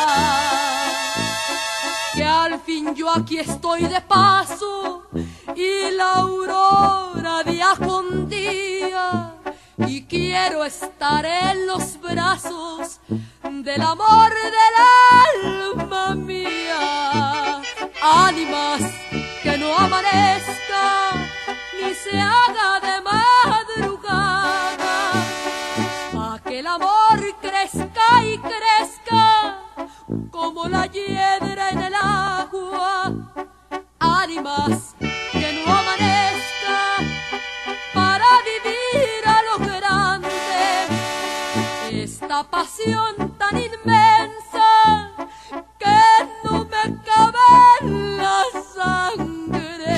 Que al fin yo aquí estoy de paso y la aurora día con día, y quiero estar en los brazos del amor del alma mía. Ánimas, que no amanezca ni se haga de madrugada, pa' que el amor crezca y crezca como la hiedra en el agua. Ánimas, que no amanezca para vivir a lo grande esta pasión tan inmensa que no me cabe en la sangre.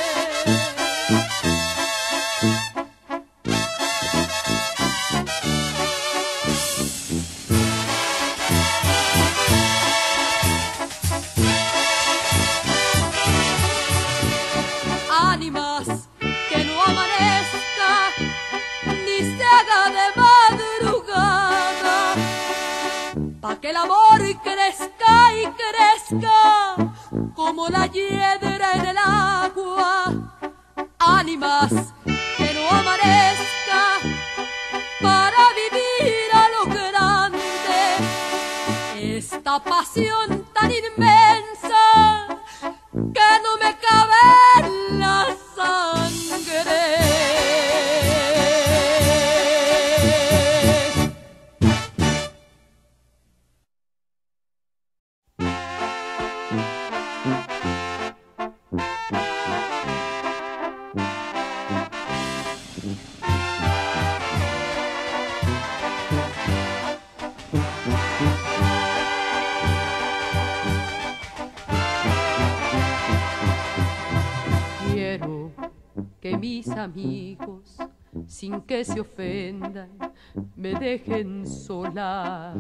Ánimas, que no amanezca ni se haga de madrugada, pa' que el amor crezca y crezca como la hiedra en el agua. Ánimas, que no amanezca para vivir a lo grande esta pasión tan inmensa que no me cabe en la sangre. Quiero que mis amigos, sin que se ofendan, me dejen sola,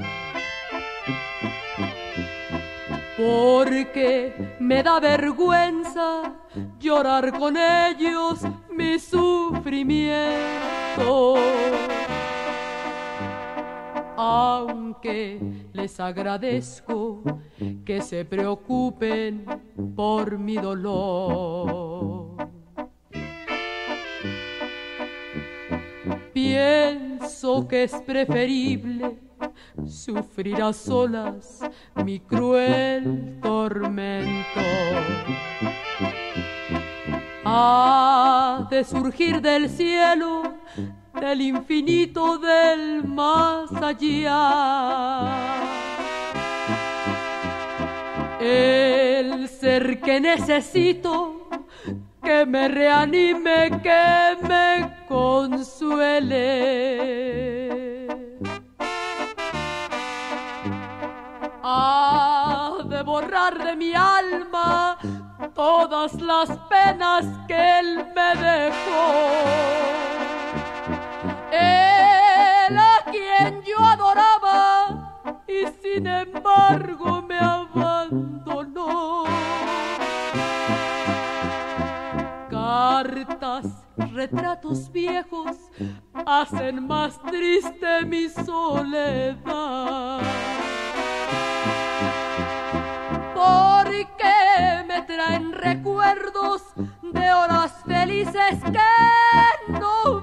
porque me da vergüenza llorar con ellos mi sufrimiento. Aunque les agradezco que se preocupen por mi dolor, pienso que es preferible sufrir a solas mi cruel tormento. Ha de surgir del cielo, del infinito, del más allá, el ser que necesito, que me reanime, que me consuele. Ha de borrar de mi alma todas las penas que él me dejó. Él a quien yo adoraba y sin embargo me abandonó. Cartas, retratos viejos hacen más triste mi soledad, porque me traen recuerdos de horas felices que no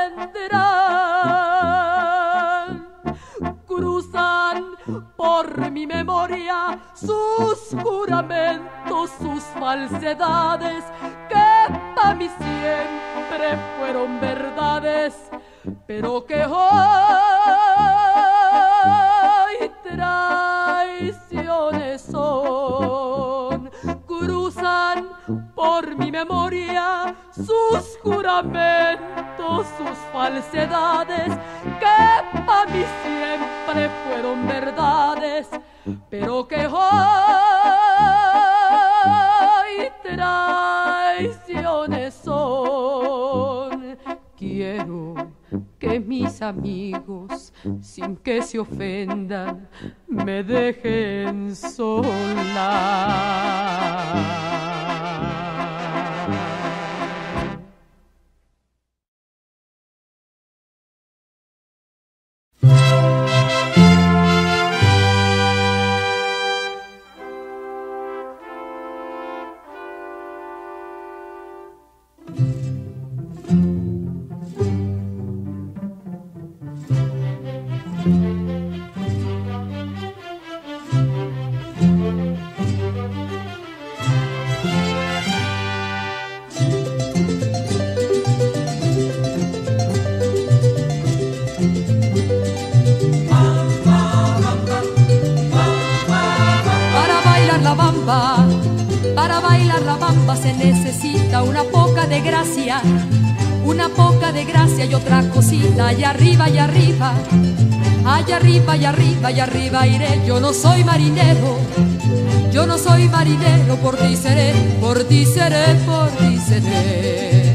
vendrán. Cruzan por mi memoria sus juramentos, sus falsedades, que pa' mí siempre fueron verdades, pero que hoy traiciones son. Cruzan por mi memoria sus juramentos, sus falsedades, que pa' mí siempre fueron verdades, pero que hoy traiciones son. Quiero que mis amigos, sin que se ofendan, me dejen sola. bamba. Para bailar la bamba se necesita una poca de gracia, una poca de gracia y otra cosita. Allá arriba, allá arriba, allá arriba, allá arriba, allá arriba iré. Yo no soy marinero, yo no soy marinero, por ti seré, por ti seré, por ti seré.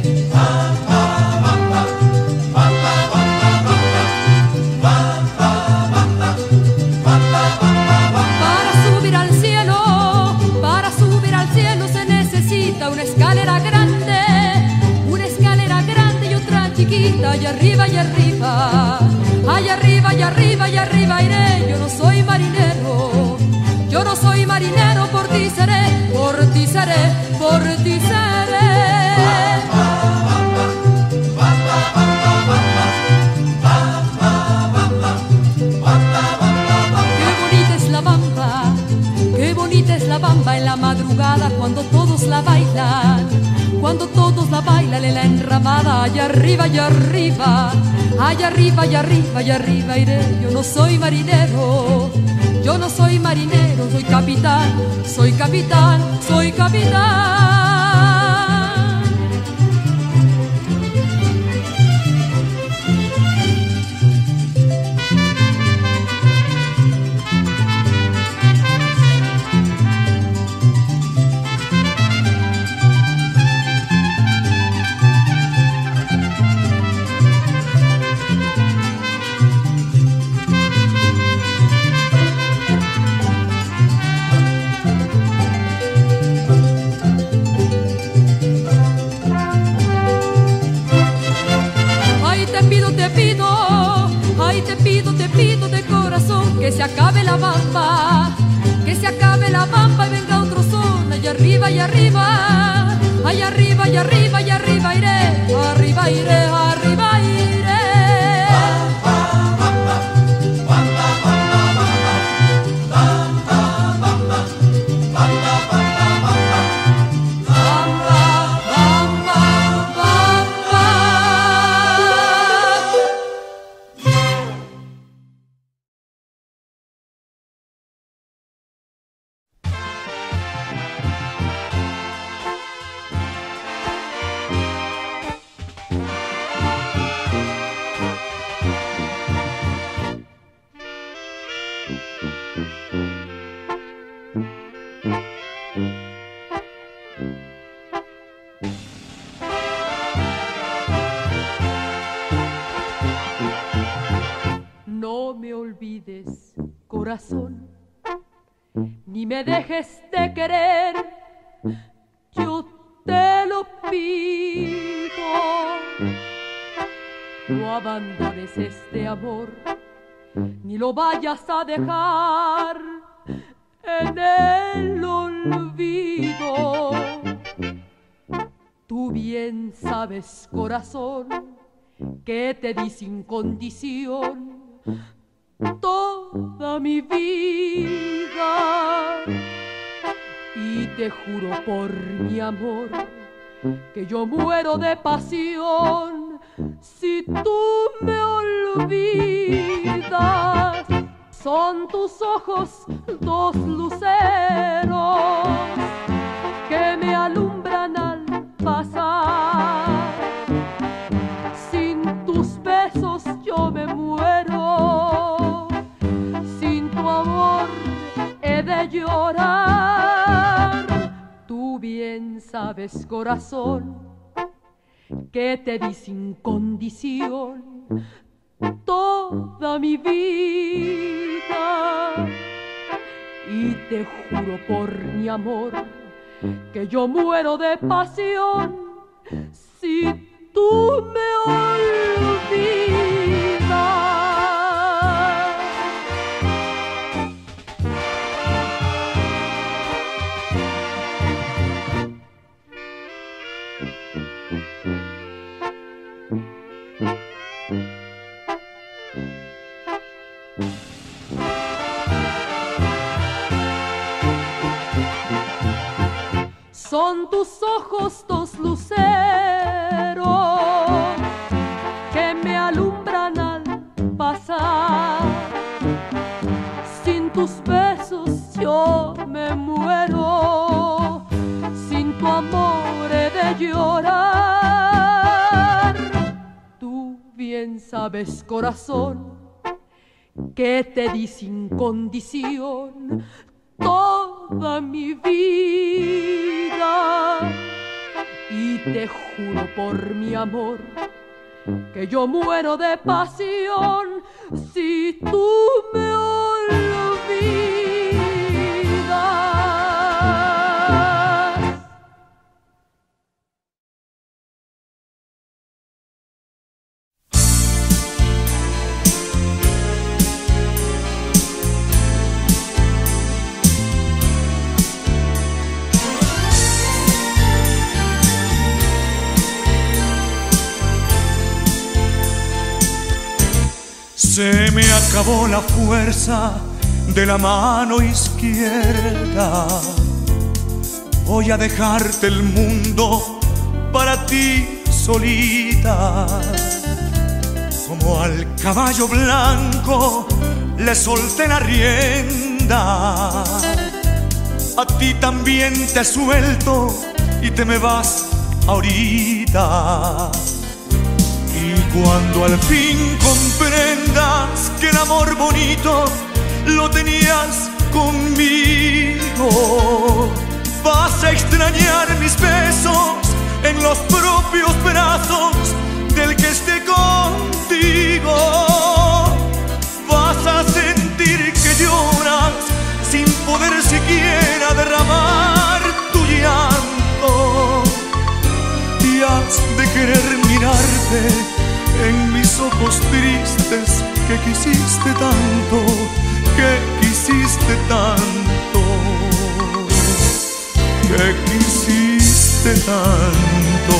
Para subir al cielo, para subir al cielo se necesita una escalera grande, una escalera grande y otra chiquita. Allá arriba, allá arriba, allá arriba, allá arriba, allá arriba iré. Yo no soy marinero, yo no soy marinero, por ti seré, por ti seré, por ti seré. Qué bonita es la bamba, qué bonita es la bamba en la madrugada cuando todos la bailan, cuando todos la bailan en la enramada. Allá arriba, allá arriba, allá arriba, allá arriba, allá arriba iré. Yo no soy marinero, yo no soy marinero, soy capitán, soy capitán, soy capitán. Que se acabe la bamba, que se acabe la bamba y venga otro son. Allá arriba, allá arriba, allá arriba, allá arriba, allá arriba iré, arriba iré, arriba iré. No me olvides, corazón, ni me dejes de querer, yo te lo pido. No abandones este amor, ni lo vayas a dejar en el olvido. Tú bien sabes, corazón, que te di sin condición toda mi vida, y te juro por mi amor que yo muero de pasión si tú me olvidas. Son tus ojos dos luceros que me alumbran al pasar. Sin tus besos yo me muero, sin tu amor he de llorar. Tú bien sabes, corazón, que te di sin condición toda mi vida, y te juro por mi amor que yo muero de pasión si tú me olvidas. Son tus ojos dos luceros que me alumbran al pasar. Sin tus besos yo me muero, amor he de llorar. Tú bien sabes, corazón, que te di sin condición toda mi vida. Y te juro por mi amor que yo muero de pasión si tú me olvidas. Se me acabó la fuerza de la mano izquierda. Voy a dejarte el mundo para ti solita. Como al caballo blanco le solté la rienda, a ti también te suelto y te me vas ahorita. Y cuando al fin comprendas que el amor bonito lo tenías conmigo, vas a extrañar mis besos en los propios brazos del que esté contigo. Vas a sentir que lloras sin poder siquiera derramar tu llanto. Y has de querer mirarte en mis ojos tristes que quisiste tanto, que quisiste tanto, que quisiste tanto.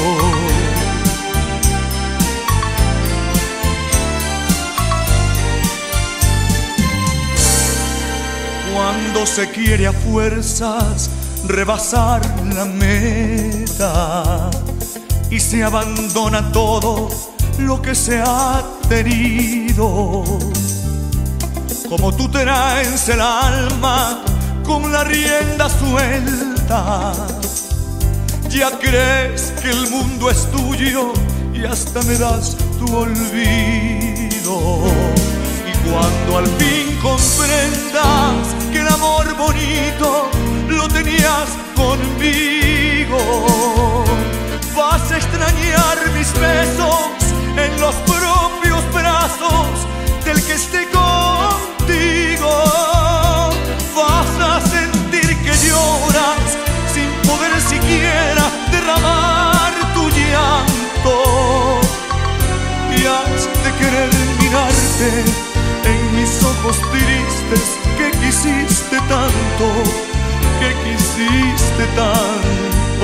Cuando se quiere a fuerzas rebasar la meta y se abandona todo lo que se ha tenido, como tú traes el alma con la rienda suelta, ya crees que el mundo es tuyo y hasta me das tu olvido. Y cuando al fin comprendas que el amor bonito lo tenías conmigo, vas a extrañar mis besos en los propios brazos del que esté contigo. Vas a sentir que lloras sin poder siquiera derramar tu llanto. Y has de querer mirarte en mis ojos tristes que quisiste tanto, que quisiste tanto,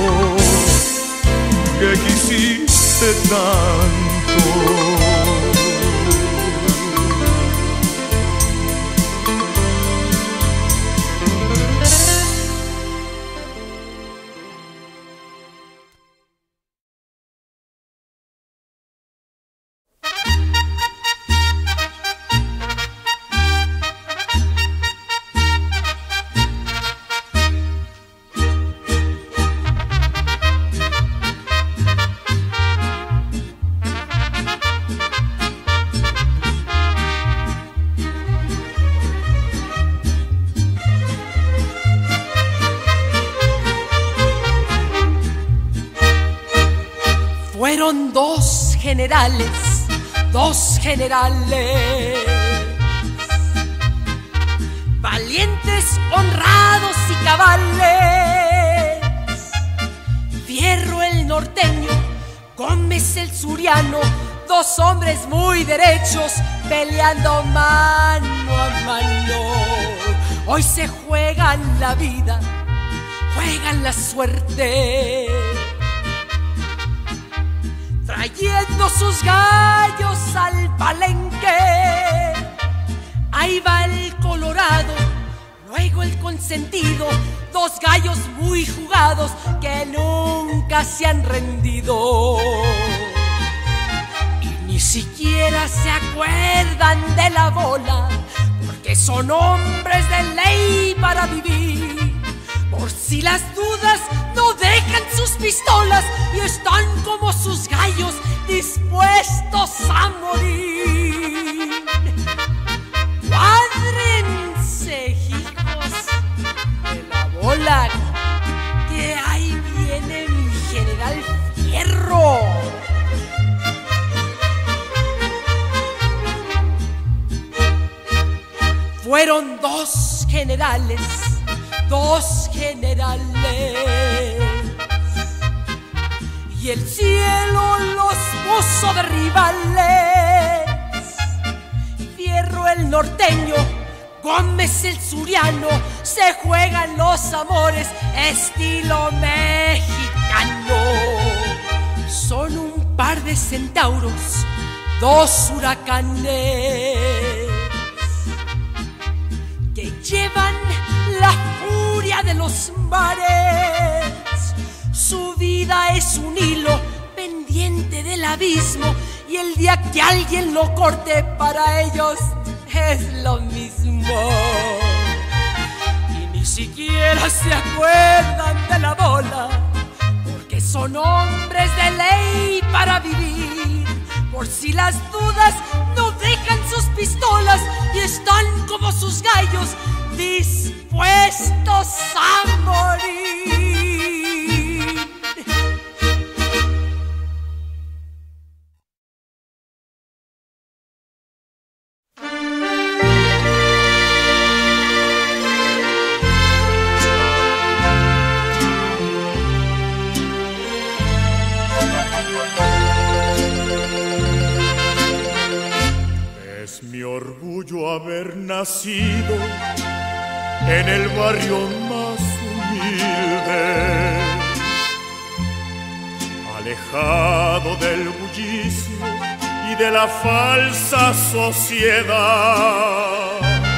que quisiste tanto. Fueron dos generales, dos generales, valientes, honrados y cabales. Fierro el norteño, Gómez el suriano, dos hombres muy derechos peleando mano a mano. Hoy se juegan la vida, juegan la suerte, trayendo sus gallos al palenque. Ahí va el colorado, luego el consentido, dos gallos muy jugados que nunca se han rendido. Y ni siquiera se acuerdan de la bola, porque son hombres de ley para vivir. Por si las dudas no dejan sus pistolas y están como sus gallos dispuestos a morir. Cuádrense, hijos de la bola, que ahí viene mi general Fierro. Fueron dos generales, dos generales, y el cielo los puso de rivales. Fierro el norteño, Gómez el suriano, se juegan los amores estilo mexicano. Son un par de centauros, dos huracanes, que llevan la furia de los mares. Su vida es un hilo pendiente del abismo, y el día que alguien lo corte para ellos es lo mismo. Y ni siquiera se acuerdan de la bola, porque son hombres de ley para vivir. Por si las dudas, no dejan sus pistolas y están como sus gallos dispuestos a morir. Mi orgullo haber nacido en el barrio más humilde, alejado del bullicio y de la falsa sociedad.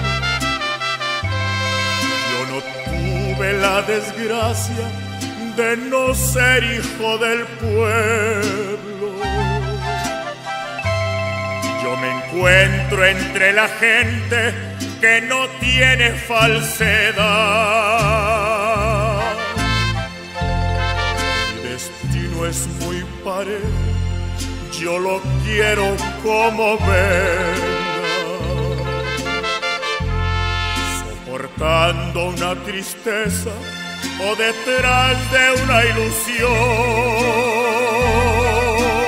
Yo no tuve la desgracia de no ser hijo del pueblo. Yo me encuentro entre la gente que no tiene falsedad. Mi destino es muy parejo, yo lo quiero como venga, soportando una tristeza o detrás de una ilusión.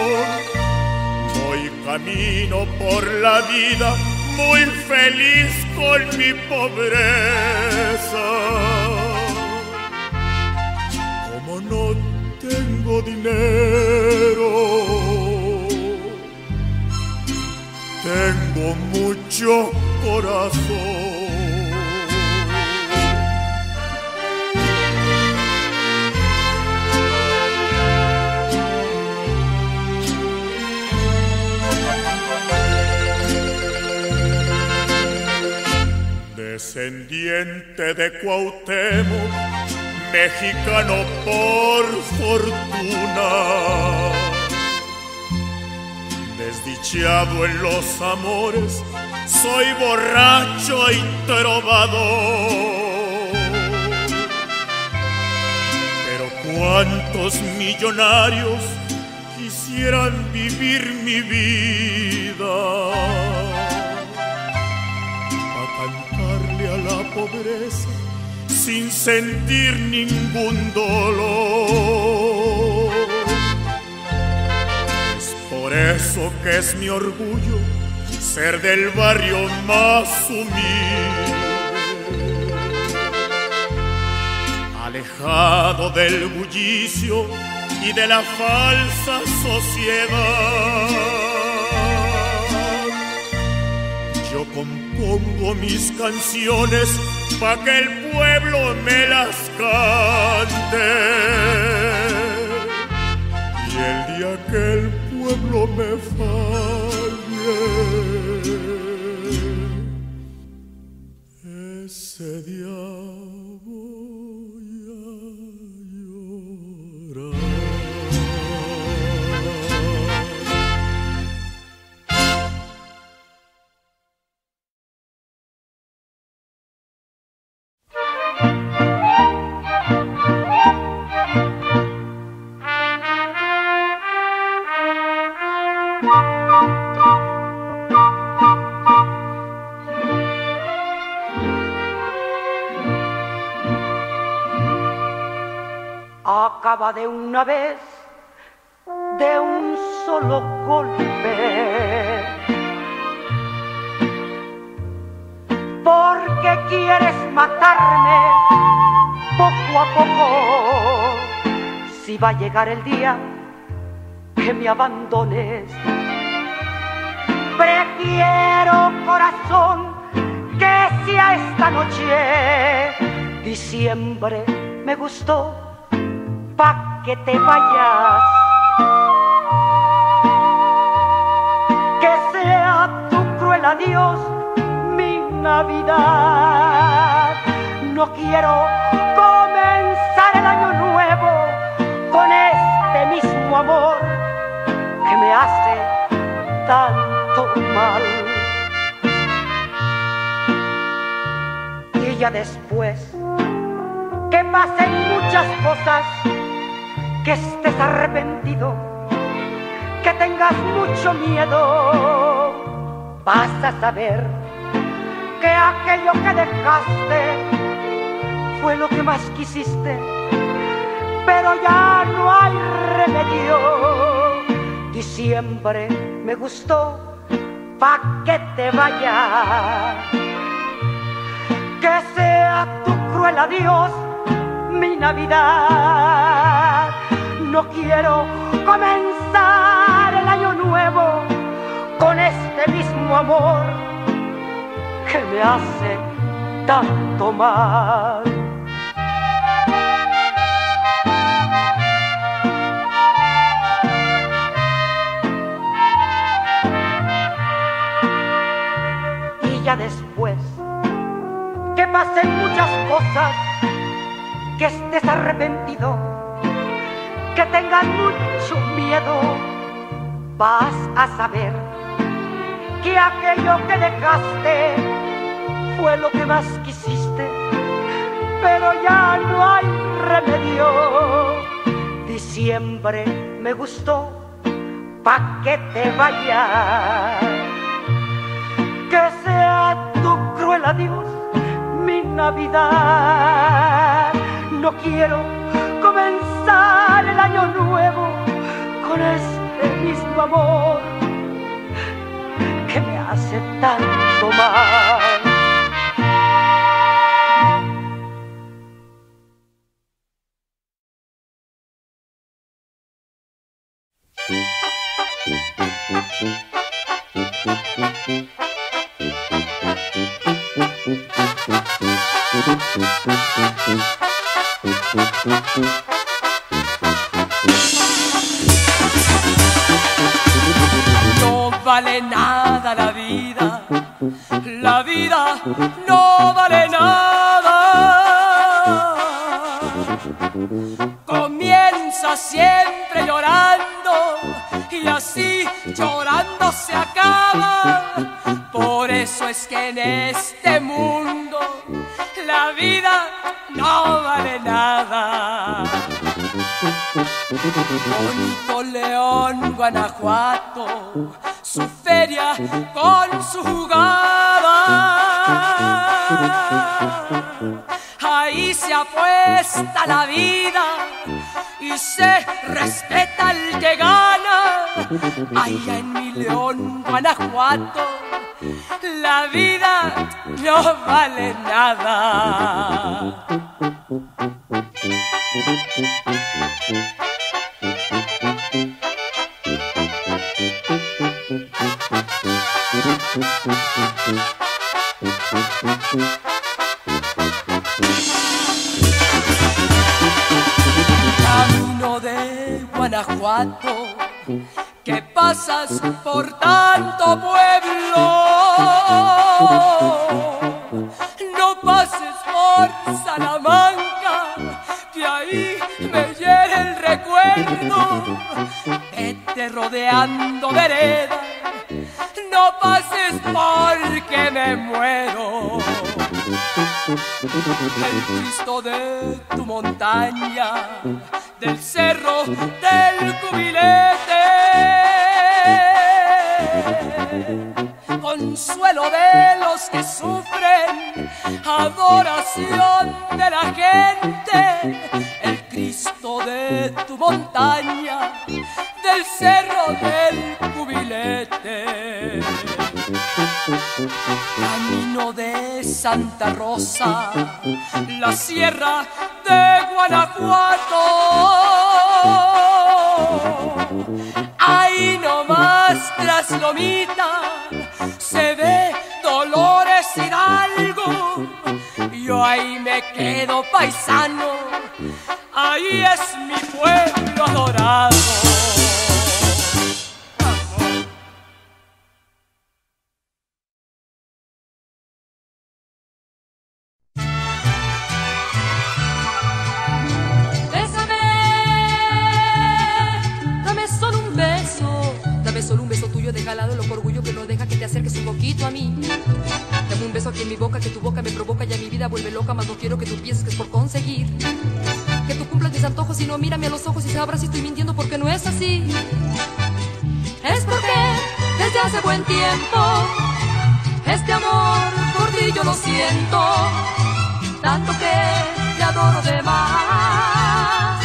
Camino por la vida muy feliz con mi pobreza. Como no tengo dinero, tengo mucho corazón. Descendiente de Cuauhtémoc, mexicano por fortuna, desdichado en los amores, soy borracho y trovador. Pero cuántos millonarios quisieran vivir mi vida, a la pobreza sin sentir ningún dolor. Es por eso que es mi orgullo ser del barrio más humilde, alejado del bullicio y de la falsa sociedad. Yo compongo mis canciones pa' que el pueblo me las cante, y el día que el pueblo me falle, ese día voy a llorar. acaba de una vez, de un solo golpe. Porque quieres matarme poco a poco. Si va a llegar el día que me abandones, prefiero, corazón, que sea esta noche. Diciembre me gustó, pa' que te vayas. Que sea tu cruel adiós mi Navidad. No quiero comenzar el año nuevo con este mismo amor que me hace tanto mal. Y ya después que pasen muchas cosas, que estés arrepentido, que tengas mucho miedo, vas a saber que aquello que dejaste fue lo que más quisiste, pero ya no hay remedio. Diciembre me gustó, pa' que te vayas. Que sea tu cruel adiós mi Navidad. No quiero comenzar el año nuevo con este mismo amor que me hace tanto mal. Y ya después que pasen muchas cosas, que estés arrepentido, que tengas mucho miedo, vas a saber que aquello que dejaste fue lo que más quisiste, pero ya no hay remedio. Diciembre me gustó, pa' que te vayas. Que sea tu cruel adiós mi Navidad. No quiero comenzar el año nuevo con este mismo amor que me hace tanto mal. No vale nada la vida, la vida no vale nada. Comienza siempre llorando y así llorando se acaba. Por eso es que en este mundo la vida no vale nada. Bonito León, Guanajuato, su feria con su jugada. Ahí se apuesta la vida y se respeta el que gana. Allá en mi León, Guanajuato, la vida no vale nada. Camino de Guanajuato, que pasas por tanto pueblo. No pases por Salamanca, que ahí me hiere el recuerdo. Vete rodeando vereda, no pases porque me muero. El Cristo de tu montaña, del cerro del Cubilete, consuelo de los que sufren, adoración de la gente. El Cristo beso de tu montaña, del cerro del cubilete. Camino de Santa Rosa, la sierra de Guanajuato. Ahí nomás tras Lomita se ve Dolores Hidalgo. Yo ahí me quedo paisano, ahí es mi pueblo adorado. Solo un beso tuyo deja al lado el loco orgullo que no deja que te acerques un poquito a mí. Dame un beso aquí en mi boca, que tu boca me provoca, ya mi vida vuelve loca, más no quiero que tú pienses que es por conseguir que tú cumplas mis antojos, y no mírame a los ojos y sabrás si estoy mintiendo, porque no es así. Es porque desde hace buen tiempo este amor por ti yo lo siento, tanto que te adoro de más.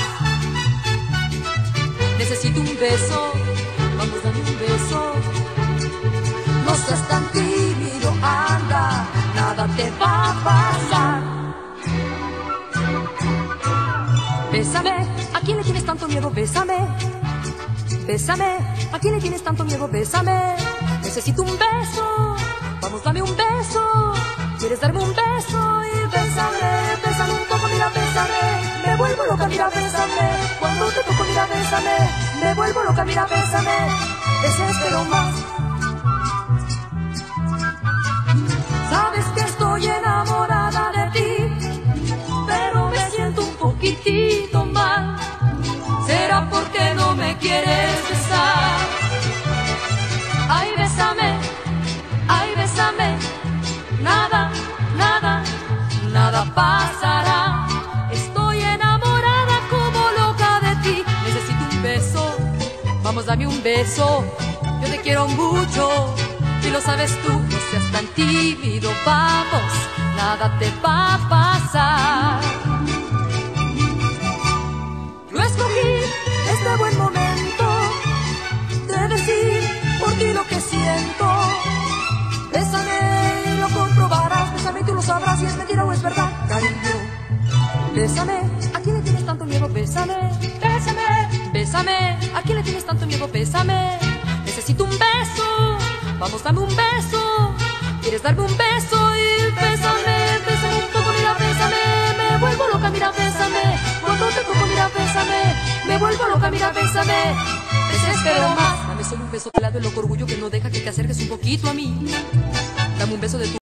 Necesito un beso, vamos, dame un beso. No seas tan tímido, anda, nada te va a pasar. Bésame, ¿a quién le tienes tanto miedo? Bésame, bésame, ¿a quién le tienes tanto miedo? Bésame, necesito un beso, vamos, dame un beso. ¿Quieres darme un beso? Y bésame, bésame un poco, mira, bésame. Me vuelvo loca, mira, bésame. Cuando te toco, mira, bésame. Me vuelvo loca, mira, bésame. Desespero más. Sabes que estoy enamorada de ti, pero me siento un poquitito mal. ¿Será porque no me quieres besar? Ay, bésame, ay, bésame. Nada, nada, nada pasará. Estoy enamorada como loca de ti. Necesito un beso, vamos, dame un beso. Yo te quiero mucho y lo sabes tú. No seas tan tímido, vamos, nada te va a pasar. Yo escogí este buen momento de decir por ti lo que siento. Bésame y lo comprobarás, bésame y tú lo sabrás si es mentira o es verdad, cariño. Bésame, ¿a quién le tienes tanto miedo? Bésame, bésame, bésame, ¿a quién le tienes tanto miedo? Bésame, necesito un beso, vamos, dame un beso. ¿Quieres darme un beso? Y bésame, bésame un poco, mira, bésame. Me vuelvo loca, mira, bésame. Cuando te toco, mira, bésame. Me vuelvo loca, mira, bésame. Desespero más. Dame solo un beso pelado, el loco orgullo que no deja que te acerques un poquito a mí. Dame un beso de tu